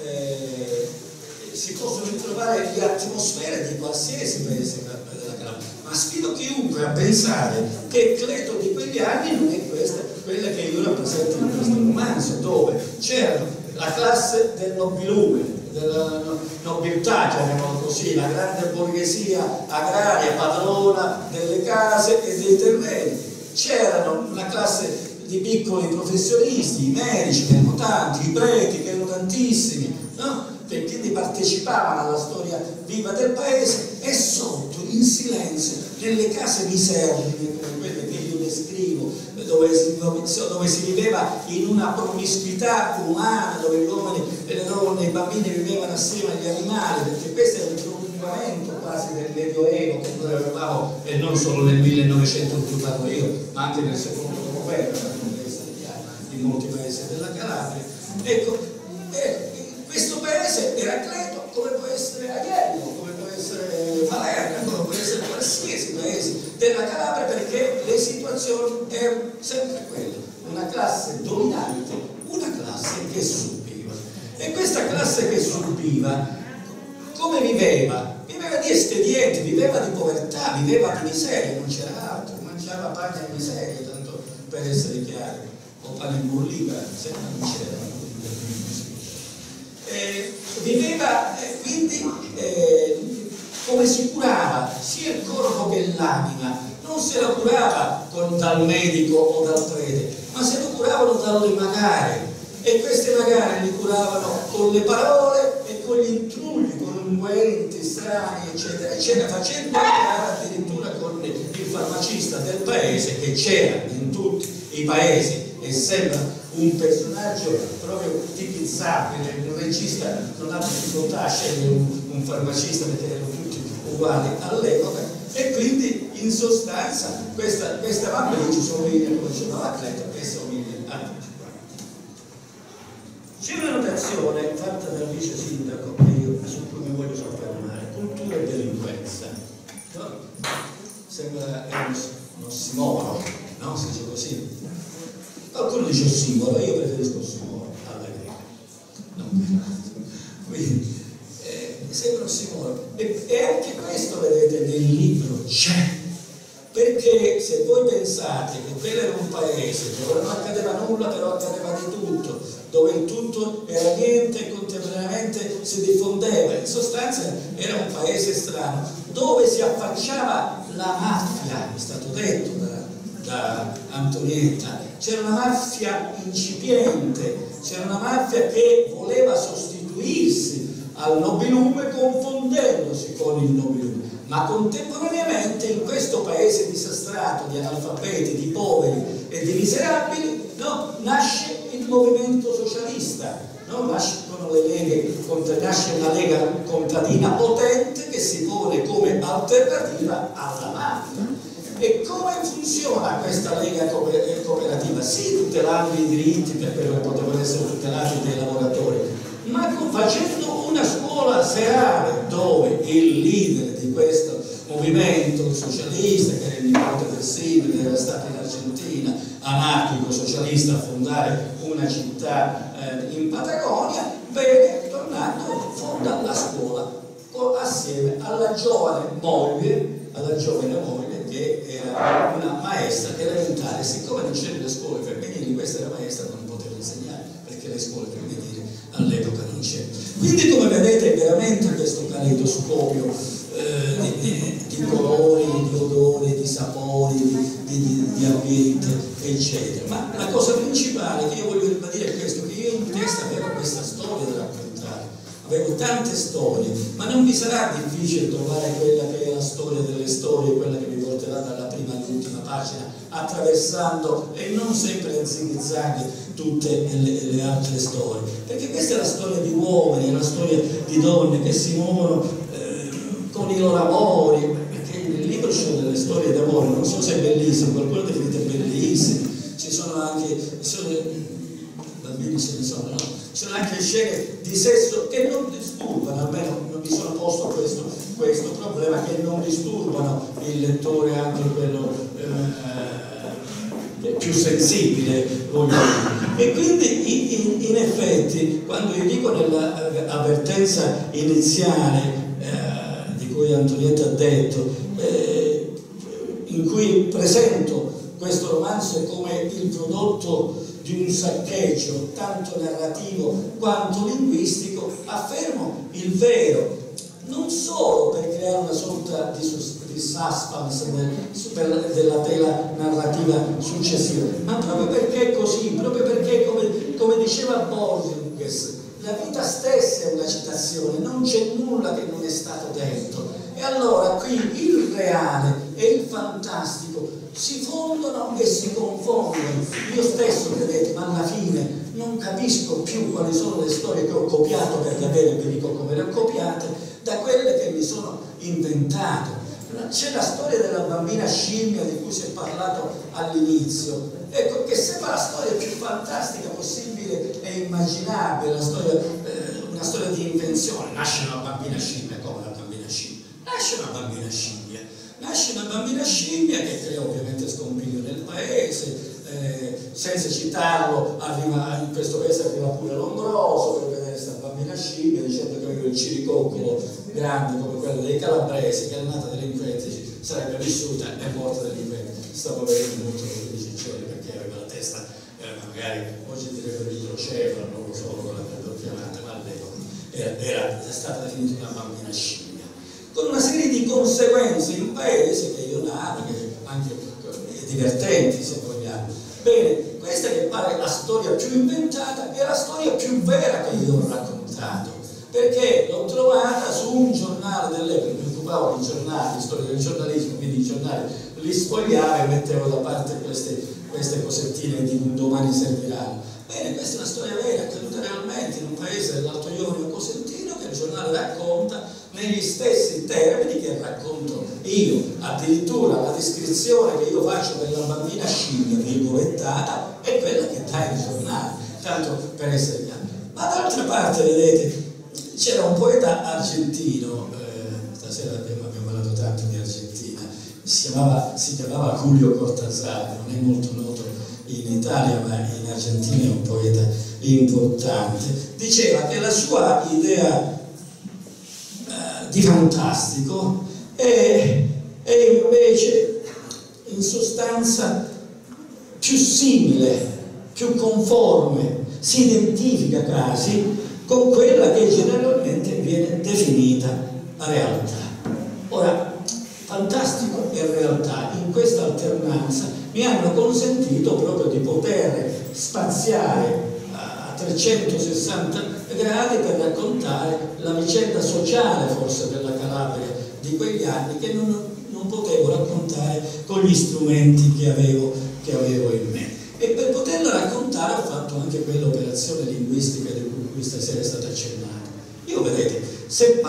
si possono ritrovare le atmosfere di qualsiasi paese della Calabria, ma sfido chiunque a pensare che Cleto di quegli anni non è quella che io rappresento in questo romanzo, dove c'era la classe del nobilume, della nobiltà, chiamiamolo così, la grande borghesia agraria, padrona delle case e dei terreni. C'erano una classe di piccoli professionisti, i medici che erano tanti, i preti che erano tantissimi, no? Che quindi partecipavano alla storia viva del paese, e sotto, in silenzio, nelle case miserabili come quelle che io descrivo, dove si viveva in una promiscuità umana, dove gli uomini e le donne e i bambini vivevano assieme agli animali, perché questo è un prolungamento quasi del Medioevo che noi avevamo, e non solo nel 1900 in cui parlo io, ma anche nel secondo dopoguerra, in molti paesi della Calabria. Ecco, questo paese era Cleto, come può essere Aiello, come può essere Falerna, come può essere qualsiasi paese della Calabria, perché le situazioni erano sempre quelle: una classe dominante, una classe che subiva. E questa classe che subiva, come viveva? Viveva di espedienti, viveva di povertà, viveva di miseria, non c'era altro, mangiava pane e miseria, tanto per essere chiari, o pane in bolliva, se non c'era. Viveva quindi come si curava sia il corpo che l'anima, non se la curava dal medico o dal prete, ma se lo curavano dalle magare, e queste magare li curavano con le parole e con gli intrugli, con unguenti strani, eccetera, eccetera, facendo curare addirittura con il farmacista del paese, che c'era in tutti i paesi e sembra un personaggio proprio tipizzabile. Il regista non ha difficoltà a scegliere un farmacista perché erano tutti uguali all'epoca, e quindi in sostanza questa Mambrici somiglia, come diceva Cleto, e somiglia a tutti quanti. C'è una notazione fatta dal vice sindaco su cui mi voglio soffermare: cultura e delinquenza, no? Sembra un ossimoro, no? Si dice così. Qualcuno dice ossimoro, io preferisco ossimoro alla greca, no. Quindi sembra ossimoro, e anche questo, vedete, nel libro c'è, perché se voi pensate che quello era un paese dove non accadeva nulla, però accadeva di tutto, dove il tutto era niente e contemporaneamente si diffondeva, in sostanza era un paese strano, dove si affacciava la mafia, è stato detto da Antonietta. C'era una mafia incipiente, c'era una mafia che voleva sostituirsi al nobilume confondendosi con il nobilume, ma contemporaneamente in questo paese disastrato di analfabeti, di poveri e di miserabili, no, nasce il movimento socialista, no? Nascono le leghe, nasce una lega contadina potente che si pone come alternativa alla mafia. E come funziona questa lega cooperativa? Sì, tutelando i diritti per quello che potevano essere tutelati dei lavoratori, ma facendo una scuola serale dove il leader di questo movimento socialista, che era il nipote del sindaco, era stato in Argentina, anarchico socialista, a fondare una città in Patagonia, vede, tornando, fonda la scuola assieme alla giovane moglie che era una maestra elementare. Siccome non c'erano le scuole femminili, questa era maestra, non poteva insegnare perché le scuole femminili all'epoca non c'erano. Quindi, come vedete, è veramente questo caleidoscopio di colori, di odori, di sapori, di ambiente, eccetera. Ma la cosa principale che io voglio ribadire è questo, che io in testa avevo questa storia da raccontare, avevo tante storie, ma non vi sarà difficile trovare quella che è la storia delle storie, quella che vi porterà dalla prima all'ultima pagina, attraversando e non sempre a zig-zag tutte le altre storie, perché questa è la storia di uomini, è la storia di donne che si muovono con i loro amori, perché nel libro ci sono delle storie d'amore, non so se è bellissimo, qualcuno definite bellissime, ci sono anche, bambini se ne sono, no? Ci sono anche scene di sesso che non disturbano, almeno non mi sono posto questo problema, che non disturbano il lettore, anche quello più sensibile, voglio dire. E quindi in effetti, quando io dico nell'avvertenza iniziale di cui Antonietta ha detto, in cui presento questo romanzo come il prodotto di un saccheggio tanto narrativo quanto linguistico, affermo il vero, non solo per creare una sorta di suspense della tela narrativa successiva, ma proprio perché è così, proprio perché, come diceva Borges, la vita stessa è una citazione, non c'è nulla che non è stato detto. E allora qui il reale e il fantastico si fondono e si confondono. Io stesso, vedete, ma alla fine non capisco più quali sono le storie che ho copiato, per davvero vi dico come le ho copiate, da quelle che mi sono inventato. C'è la storia della bambina scimmia di cui si è parlato all'inizio, ecco, che sembra la storia più fantastica possibile e immaginabile, una storia di invenzione. Nasce una bambina scimmia, come una bambina scimmia? Nasce una bambina scimmia che crea ovviamente scompiglio nel paese, senza citarlo, in questo paese arriva pure Lombroso per vedere questa bambina scimmia, dicendo che aveva il ciricoccolo grande come quello dei calabresi, che è nata delinquente, sarebbe vissuta e morta delinquente. Stavo vedendo molto di Ciccioli perché aveva la testa, magari oggi direbbero idrocefalo, non lo so come l'avrebbero chiamata, ma all'epoca era stata definita una bambina scimmia, con una serie di conseguenze in paese che io narro, che anche divertenti se vogliamo. Bene, questa che pare la storia più inventata è la storia più vera che io ho raccontato, perché l'ho trovata su un giornale dell'epoca, mi occupavo di giornali, storia del giornalismo, quindi i giornali li sfogliavo e mettevo da parte queste cosettine di un domani serviranno. Bene, questa è una storia vera, accaduta realmente in un paese dell'Alto Ionio cosentino, che il giornale racconta negli stessi termini che racconto io. Addirittura la descrizione che io faccio della bambina scimmia virgolettata è quella che dà il giornale, tanto per essere chiaro. Ma d'altra parte, vedete, c'era un poeta argentino, stasera abbiamo parlato tanto di Argentina, si chiamava Julio Cortázar, non è molto noto in Italia, ma in Argentina è un poeta importante. Diceva che la sua idea di fantastico è invece in sostanza più simile, più conforme, si identifica quasi con quella che generalmente viene definita la realtà. Ora, fantastico e realtà in questa alternanza mi hanno consentito proprio di poter spaziare a 360 gradi per raccontare la vicenda sociale forse della Calabria di quegli anni, che non potevo raccontare con gli strumenti che avevo in me. E per poterla raccontare ho fatto anche quell'operazione linguistica di cui stasera è stata accennata. Io, vedete, se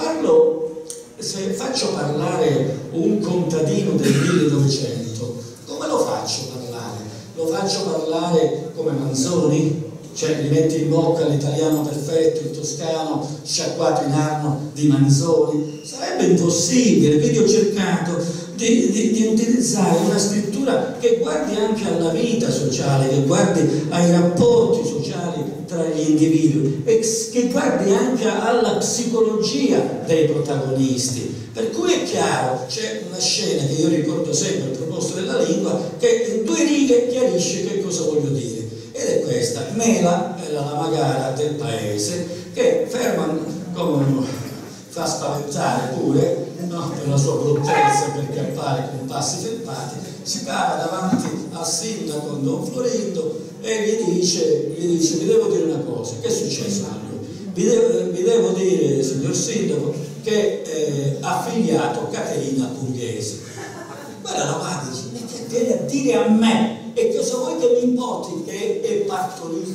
faccio parlare un contadino del 1900, come lo faccio parlare? Lo faccio parlare come Manzoni? cioè li metti in bocca l'italiano perfetto, il toscano sciacquato in anno di Manzoni, sarebbe impossibile. Quindi ho cercato di utilizzare una scrittura che guardi anche alla vita sociale, che guardi ai rapporti sociali tra gli individui e che guardi anche alla psicologia dei protagonisti. Per cui è chiaro, c'è una scena che io ricordo sempre a proposito della lingua, che in 2 righe chiarisce che cosa voglio dire. Ed è questa: Mela è la lamagara del paese che ferma, come fa spaventare pure, no? Per la sua bruttezza, perché appare con passi fermati, si para davanti al sindaco Don Florindo e gli dice: vi devo dire una cosa. Che è successo a lui? Vi devo dire, signor sindaco, che ha figliato Caterina Pugliese. Guarda la madre, dice: che viene a dire a me? E cosa vuoi che mi importi che è partorita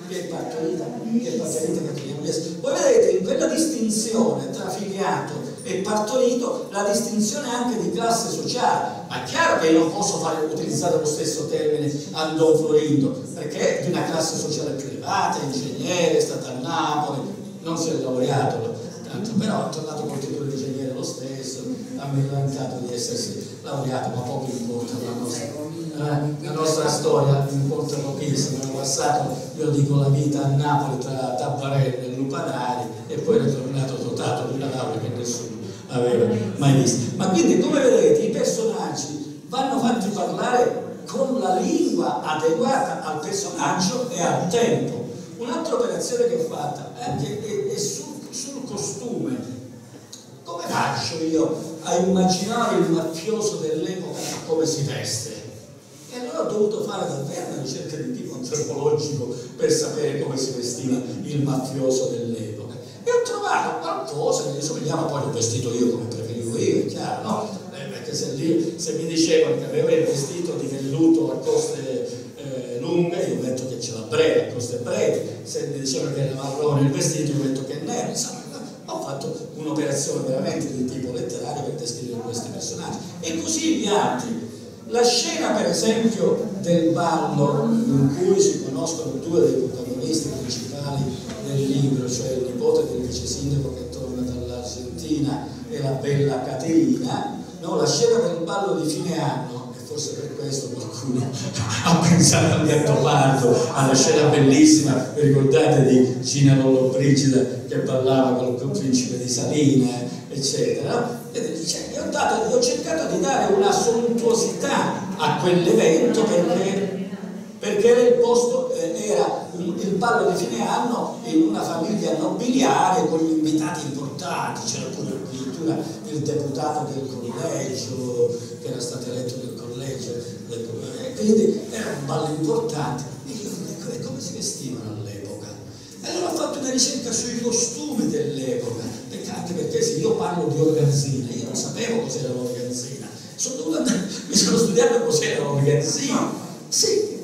Caterina Pugliese? Voi vedete in quella distinzione tra figliato e partorito la distinzione anche di classe sociale. Ma è chiaro che io non posso utilizzare lo stesso termine a Don Florindo, perché è di una classe sociale più elevata, ingegnere, è stato a Napoli, non si è laureato, tanto, però è tornato col titolo di ingegnere lo stesso, ha meritato di essersi laureato, ma poco importa la nostra storia, importa pochissimo. È passato, io dico, la vita a Napoli tra Tabbarello e Lupanari e poi è tornato dotato di una laurea che nessuno aveva mai visto. Ma quindi, come vedete, i personaggi vanno fatti parlare con la lingua adeguata al personaggio e al tempo. Un'altra operazione che ho fatto è sul costume. Come faccio io a immaginare il mafioso dell'epoca come si veste? E allora ho dovuto fare davvero una ricerca di tipo antropologico per sapere come si vestiva il mafioso dell'epoca. E ho trovato qualcosa che gli somigliava, poi l'ho vestito io come preferivo io, è chiaro, no? Perché se mi dicevano che aveva il vestito di velluto a coste lunghe, io metto che ce l'ha breve, a coste brevi. Se mi dicevano che era marrone il vestito, io metto che è nero. Insomma, ho fatto un'operazione veramente di tipo letterario per descrivere questi personaggi. E così gli altri. La scena, per esempio, del ballo, in cui si conoscono 2 dei protagonisti principali del libro, cioè il nipote del vice sindaco che torna dall'Argentina e la bella Caterina, no? La scena del ballo di fine anno, e forse per questo qualcuno ha pensato al Gattopardo, alla scena bellissima, vi ricordate, di Gina Lollobrigida che ballava col principe di Salina, eccetera. Ho cercato di dare una sontuosità a quell'evento perché era il posto, era il ballo di fine anno in una famiglia nobiliare con gli invitati importanti, c'era pure addirittura il deputato del collegio che era stato eletto del collegio, quindi era un ballo importante. E come si vestivano all'epoca? E allora ho fatto una ricerca sui costumi dell'epoca, anche perché se io parlo di organzina, io non sapevo cos'era l'organzina, mi sono studiato cos'era l'organzina. Sì,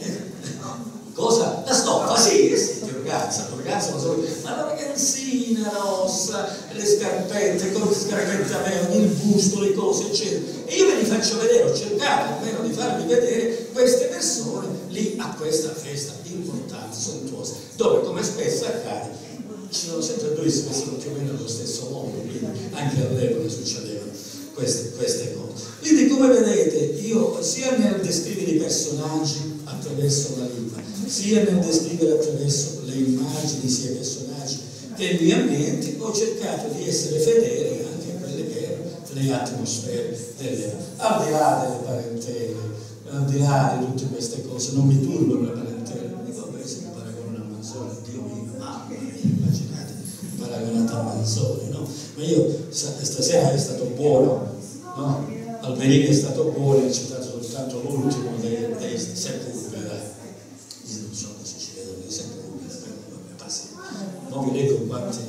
cosa? La stoffa, sì, di organza lo so, ma l'organzina rossa, le scarpette, con le scarpette avevano il busto, le cose, eccetera. E io ve li faccio vedere, ho cercato almeno di farvi vedere queste persone lì a questa festa importante, sontuosa, dove, come spesso accade, ci sono sempre 2 che si vestono più o meno nello stesso modo, quindi anche all'epoca succedevano queste cose. Quindi, come vedete, io sia nel descrivere i personaggi attraverso la lingua, sia nel descrivere attraverso le immagini, sia i personaggi che gli ambienti, ho cercato di essere fedele anche a quelle che erano le atmosfere dell'epoca. Al di là delle parentele, al di là di tutte queste cose, non mi turbano le parentele, dico, vabbè, se mi paragono a Manzoni, Dio mio, mamma mia, immaginate, paragonato a Manzoni, no? Ma io stasera è stato buono, no? Alberini è stato buono, ho citato soltanto l'ultimo dei Sepulveda. Io non so se ci vedono i Sepulveda, però vabbè, passi. Non vi leggo quanti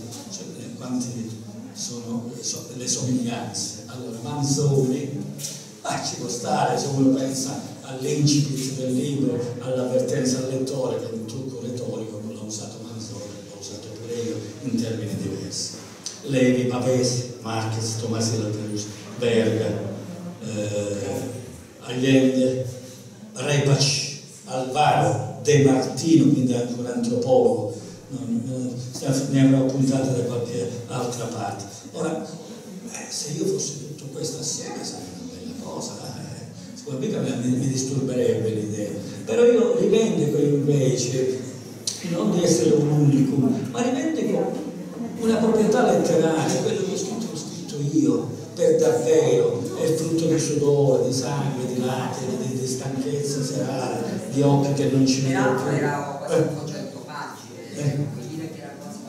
sono le somiglianze. Allora, Manzoni, ci può stare, se uno pensa all'incipit del libro, all'avvertenza al lettore, che è un trucco retorico, non l'ha usato Manzoni, l'ho usato pure io in termini diversi. Levi, Pavesi, Marquez, Tomasi della Cruz, Verga, Allende, Repaci, Alvaro, De Martino, quindi anche un antropologo, ne avrò puntata da qualche altra parte. Ora, se io fossi tutto questo assieme sarebbe una bella cosa, sicuramente mi disturberebbe l'idea, però io rivendico invece non di essere un unicum, ma rivendico una proprietà letteraria, quello che ho scritto io, per davvero, è frutto di sudore, di sangue, di lacrime, di stanchezza serale, di occhi che non ci vedono più. Era quasi 400 pagine, vuol dire che era quasi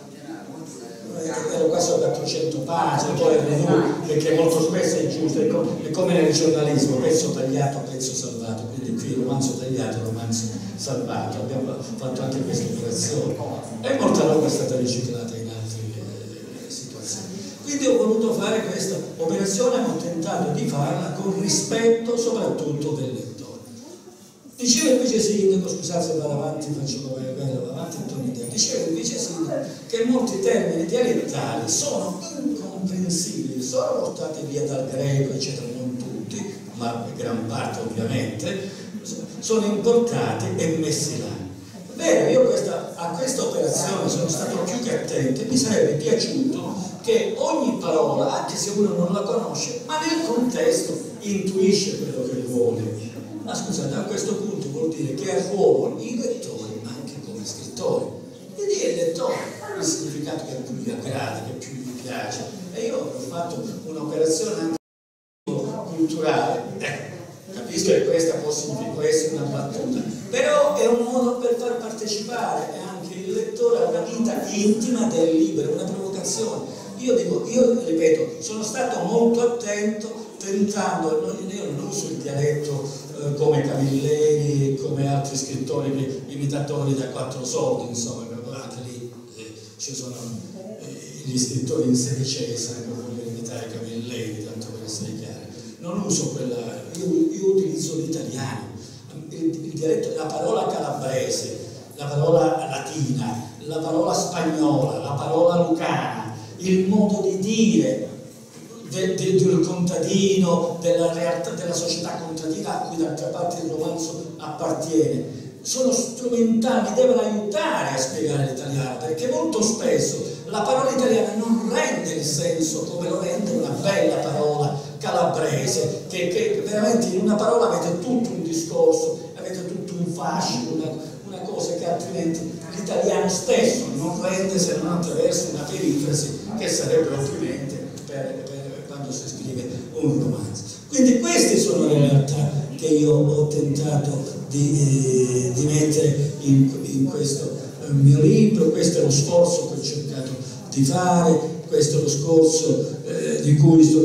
ero quasi a 400 pagine, poi perché molto spesso è giusto, è come nel giornalismo, pezzo tagliato, pezzo salvato, quindi qui romanzo tagliato, romanzo salvato, abbiamo fatto anche questa operazione e molta roba è stata riciclata in altre situazioni. Quindi ho voluto fare questa operazione, ho tentato di farla con rispetto soprattutto del lettore. Diceva il vice sindaco, scusate se vado avanti, faccio avanti, diceva il vice sindaco che molti termini dialettali sono incomprensibili, sono portati via dal greco, eccetera, non tutti, ma gran parte ovviamente, sono importati e messi là. Vero, io a questa operazione sono stato più che attento e mi sarebbe piaciuto che ogni parola, anche se uno non la conosce, ma nel contesto intuisce quello che vuole. Ma scusate, a questo punto vuol dire che ha ruolo i lettori anche come scrittori. Quindi è il lettore il significato che più gli aggrada, che più gli piace. E io ho fatto un'operazione anche culturale. Capisco che questa può essere una battuta, però è un modo per far partecipare anche il lettore a una vita intima del libro, una provocazione. Io ripeto, sono stato molto attento tentando, io non uso il dialetto come Camilleri, come altri scrittori, imitatori da 4 soldi, insomma, anche lì ci sono gli scrittori in sedicesima che vogliono imitare Camilleri, tanto per essere chiari. Non uso quella, io utilizzo l'italiano, il dialetto, la parola calabrese, la parola latina, la parola spagnola, la parola lucana, il modo di dire del contadino, della realtà della società contadina a cui d'altra parte il romanzo appartiene, sono strumentali, devono aiutare a spiegare l'italiano, perché molto spesso la parola italiana non rende il senso come lo rende una bella parola calabrese, che veramente in una parola avete tutto un discorso, avete tutto un fascino, una cosa che altrimenti l'italiano stesso non rende se non attraverso una perifrasi che sarebbe ovviamente per quando si scrive un romanzo. Quindi queste sono le realtà che io ho tentato di mettere in questo mio libro. Questo è lo sforzo che ho cercato di fare, questo è lo scorso su cui sto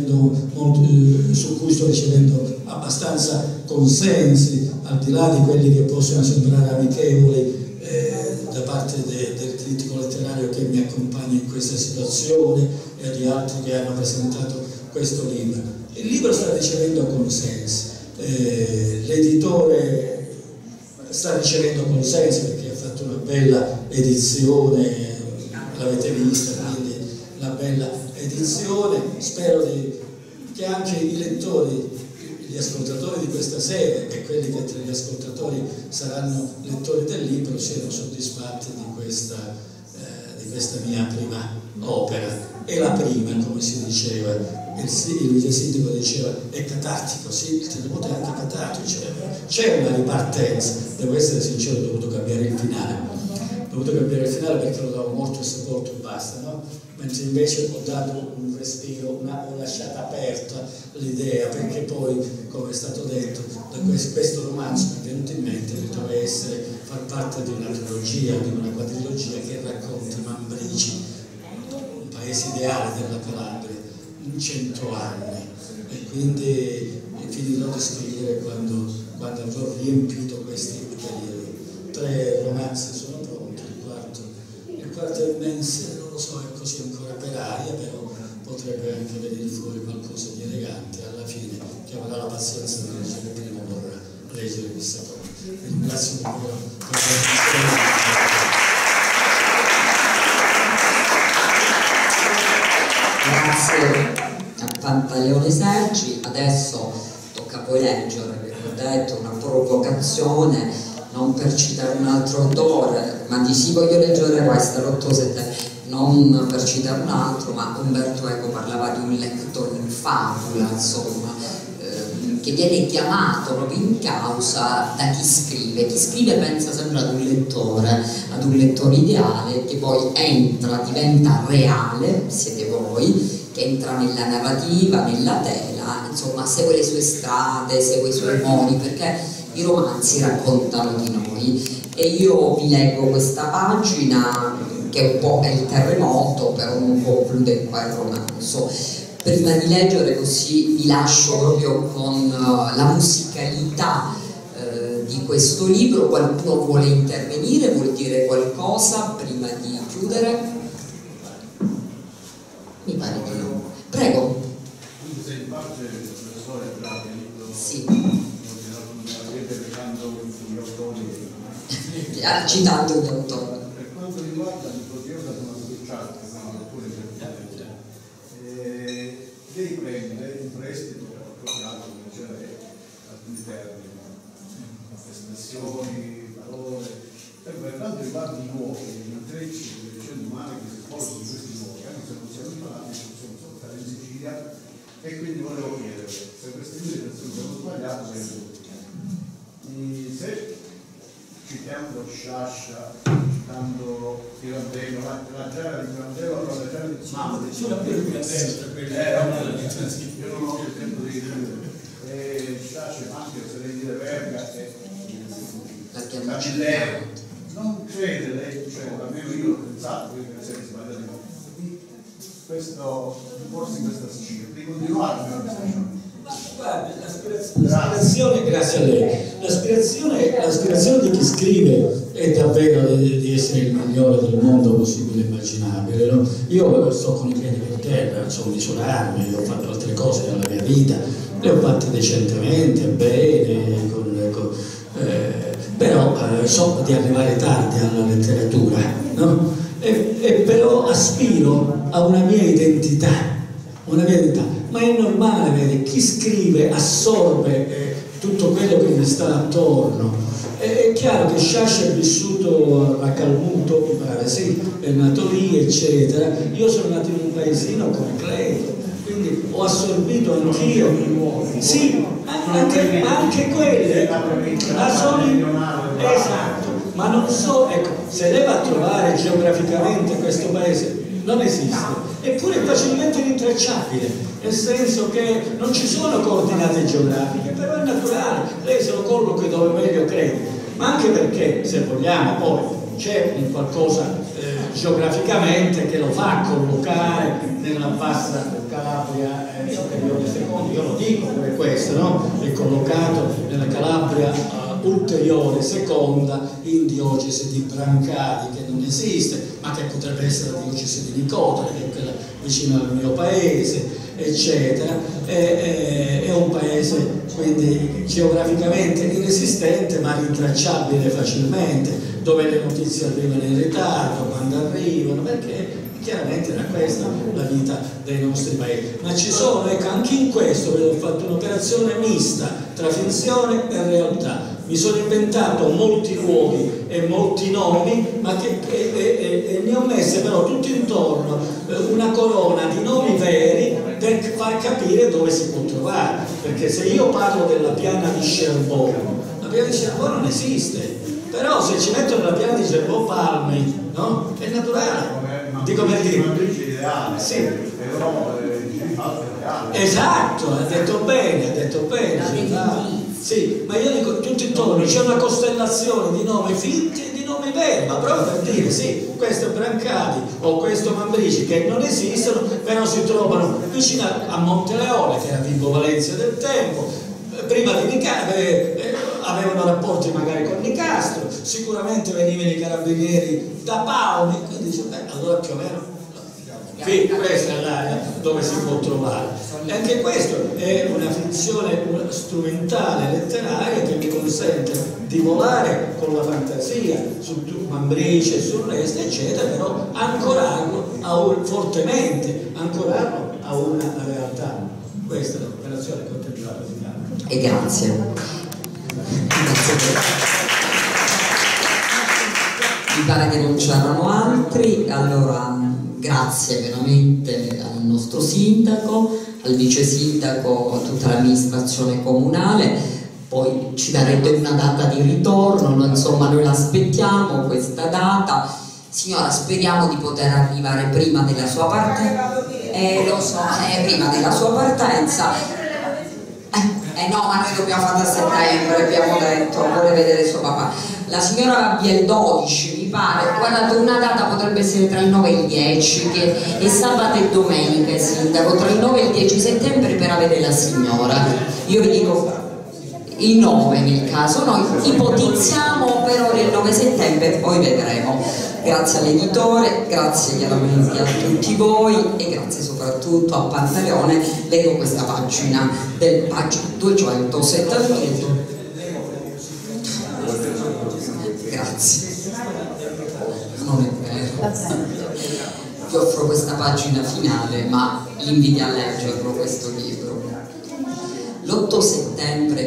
ricevendo abbastanza consensi, al di là di quelli che possono sembrare amichevoli da parte del critico letterario che mi accompagna in questa situazione e di altri che hanno presentato questo libro. Il libro sta ricevendo consensi, l'editore sta ricevendo consensi perché ha fatto una bella edizione, l'avete vista, quindi una bella edizione. Spero che anche i lettori, gli ascoltatori di questa serie e quelli che tra gli ascoltatori saranno lettori del libro siano soddisfatti di questa mia prima opera. È la prima, come si diceva, il vice sindaco diceva, è catartico, sì, il terremoto è anche catartico, c'è una ripartenza. Devo essere sincero, ho dovuto cambiare il finale. Perché lo davo morto e sepolto e basta, no? Mentre invece ho dato un respiro, ho lasciato aperta l'idea, perché poi, come è stato detto, da questo romanzo mi è venuto in mente che doveva far parte di una trilogia, di una quadrilogia che racconta Mambrici, un paese ideale della Calabria, in 100 anni, e quindi finirò di scrivere quando avrò riempito questi periodi. 3 romanzi sono pronti, il quarto è immenso, non lo so, è così ancora per aria, però potrebbe anche venire fuori qualcosa di elegante alla fine, che avrà la pazienza di leggere prima, vorrà leggere il secondo. Ringrazio davvero per Grazie a Pantaleone Sergi. Adesso tocca poi leggere, vi ho detto, una provocazione non non per citare un altro autore, ma di sì voglio leggere questa, l'8-7, non per citare un altro, ma Umberto Eco parlava di un lettore in fabula, insomma, che viene chiamato proprio in causa da chi scrive. Chi scrive pensa sempre ad un lettore ideale che poi entra, diventa reale, siete voi, che entra nella narrativa, nella tela, insomma segue le sue strade, segue i suoi modi, perché i romanzi raccontano di noi. E io vi leggo questa pagina che un po' è il terremoto, però non conclude qua il romanzo. Prima di leggere, così vi lascio proprio con la musicalità di questo libro. Qualcuno vuole intervenire, vuol dire qualcosa prima di chiudere? Mi pare di no. Prego. Quindi sei in parte professore Draghi, sì, gli autori. Citando gli autori. Per quanto riguarda il progetto sono associato, lei prende in prestito qualche altro leggere alcuni termini, espressioni, parole, per quanto riguarda i luoghi, gli intrecci delle vicende umane che si svolgono in questi luoghi, anche se non siamo imparati, possiamo solo stare in Sicilia, e quindi volevo chiedere se queste due persone sono sbagliate, se citando Sciascia, citando Pirandello, la giara di Pirandello, allora la giara di Pirandello, io non ho il tempo di dire, Sciascia, anche se lei dire Verga e Camilleri, non crede lei, cioè almeno io l'ho pensato, perché se ne sbagliato questo, forse in questa Sicilia, di continuare. Guarda, l'aspirazione, grazie a lei, l'aspirazione di chi scrive è davvero di essere il migliore del mondo possibile e immaginabile, no? Io sto con i piedi per terra, so misurarmi, ho fatto altre cose nella mia vita, le ho fatte decentemente, bene, però so di arrivare tardi alla letteratura, no? E però aspiro a una mia identità, ma è normale, vedi, chi scrive assorbe tutto quello che gli sta attorno. È chiaro che Sciascia è vissuto a Calmuto, mi pare, sì, è nato lì, eccetera. Io sono nato in un paesino completo, quindi ho assorbito anch'io, sì, anche quelle, ma sono, esatto, ma non so, ecco, se lei va a trovare geograficamente questo paese, non esiste, eppure è facilmente rintracciabile, nel senso che non ci sono coordinate geografiche, però è naturale, lei se lo collochi dove meglio crede, ma anche perché, se vogliamo, poi c'è un qualcosa geograficamente che lo fa collocare nella bassa Calabria superiore seconda, io lo dico per questo, no? È collocato nella Calabria ulteriore seconda in diocesi di Brancati, che non esiste, ma che potrebbe essere la diocesi di Nicotera, che è quella vicino al mio paese, eccetera. È un paese quindi geograficamente inesistente ma rintracciabile facilmente, dove le notizie arrivano in ritardo, quando arrivano, perché chiaramente era questa la vita dei nostri paesi. Ma ci sono, ecco, anche in questo ho fatto un'operazione mista tra finzione e realtà. Mi sono inventato molti luoghi e molti nomi, ma ne ho messe però tutto intorno una corona di nomi veri per far capire dove si può trovare. Perché se io parlo della piana di Cherbourg, la piana di Cherbourg non esiste, però se ci mettono la piana di Cherbourg Palmi, no? È naturale. Dico per dire. Sì. Esatto, ha detto bene. Sì, ma io dico tutto intorno, c'è una costellazione di nomi finti e di nomi veri, ma proprio per dire, sì, questo è Brancati o questo Mambrici, che non esistono, però si trovano vicino a Monteleone, che era Vibo Valentia del tempo, prima di Nicastro, avevano rapporti magari con Nicastro, sicuramente venivano i carabinieri da Palmi, quindi dice, allora più o meno questa è l'area dove si può trovare. E anche questo è una finzione strumentale letteraria che mi consente di volare con la fantasia su Mambrice e sul resto, eccetera, però ancorarlo fortemente, ancorarlo a una realtà. Questa è l'operazione che ho tentato di fare. E grazie. mi pare che non c'erano altri, allora grazie veramente al nostro sindaco, al vice sindaco, a tutta l'amministrazione comunale. Poi ci darebbe una data di ritorno, insomma noi l'aspettiamo questa data. Signora, speriamo di poter arrivare prima della sua partenza. Lo so, prima della sua partenza. No, ma noi dobbiamo fare a settembre, abbiamo detto, vuole vedere suo papà. La signora va via il 12, mi pare. Guardate, una data potrebbe essere tra il 9 e il 10, che è sabato e domenica, sindaco, tra il 9 e il 10 settembre per avere la signora. Io vi dico il 9 nel caso, noi ipotizziamo per ora il 9 settembre, poi vedremo. Grazie all'editore, grazie chiaramente a tutti voi e grazie soprattutto a Pantaleone. Leggo questa pagina del pagina 271. Grazie. Non è vero. Vi offro questa pagina finale, ma l'invito a leggerlo questo libro. L'8 settembre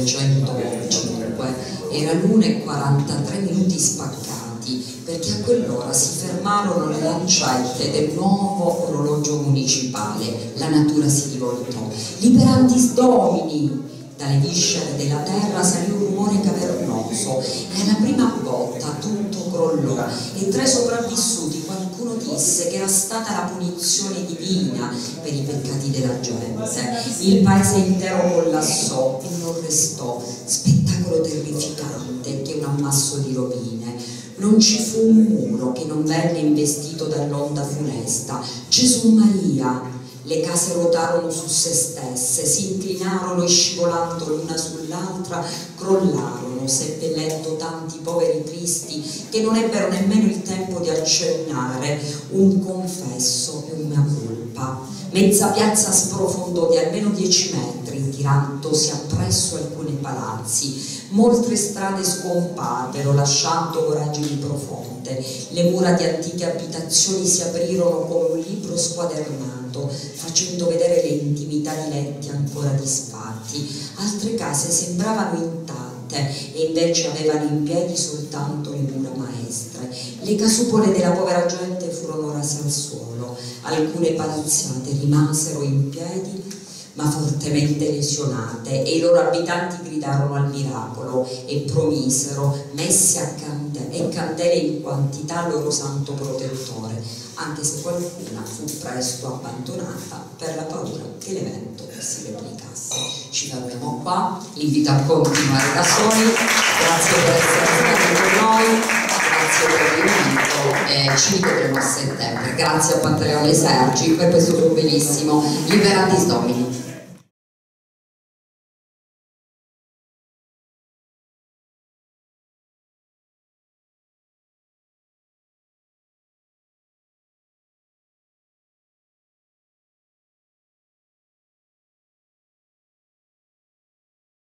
1905 era l'1:43 spaccati, perché a quell'ora si fermarono le lancette del nuovo orologio municipale. La natura si rivoltò. Liberantis Domini! Dalle viscere della terra salì un rumore cavernoso e alla prima botta tutto crollò e tra i sopravvissuti qualcuno disse che era stata la punizione divina per i peccati della gente. Il paese intero collassò e non restò, spettacolo terrificante che un ammasso di rovine. Non ci fu un muro che non venne investito dall'onda funesta. Gesù Maria! Le case ruotarono su se stesse, si inclinarono e scivolando l'una sull'altra crollarono, seppellendo tanti poveri tristi che non ebbero nemmeno il tempo di accennare un confesso e una colpa. Mezza piazza sprofondò di almeno 10 metri, tirandosi appresso alcuni palazzi. Molte strade scomparvero, lasciando voragini profonde. Le mura di antiche abitazioni si aprirono come un libro squadernato, facendo vedere le intimità di letti ancora disfatti. Altre case sembravano intatte e invece avevano in piedi soltanto le mura maestre. Le casupole della povera gente furono rase al suolo. Alcune palazziate rimasero in piedi ma fortemente lesionate, e i loro abitanti gridarono al miracolo e promisero messe a candele in quantità al loro santo protettore, anche se qualcuna fu presto abbandonata per la paura che l'evento si replicasse. Ci fermiamo qua, invito a continuare da soli. Grazie per essere stati con noi, grazie per l'invito e ci rivedremo a settembre. Grazie a Pantaleone Sergi per questo suo bellissimo Liberatis Domini.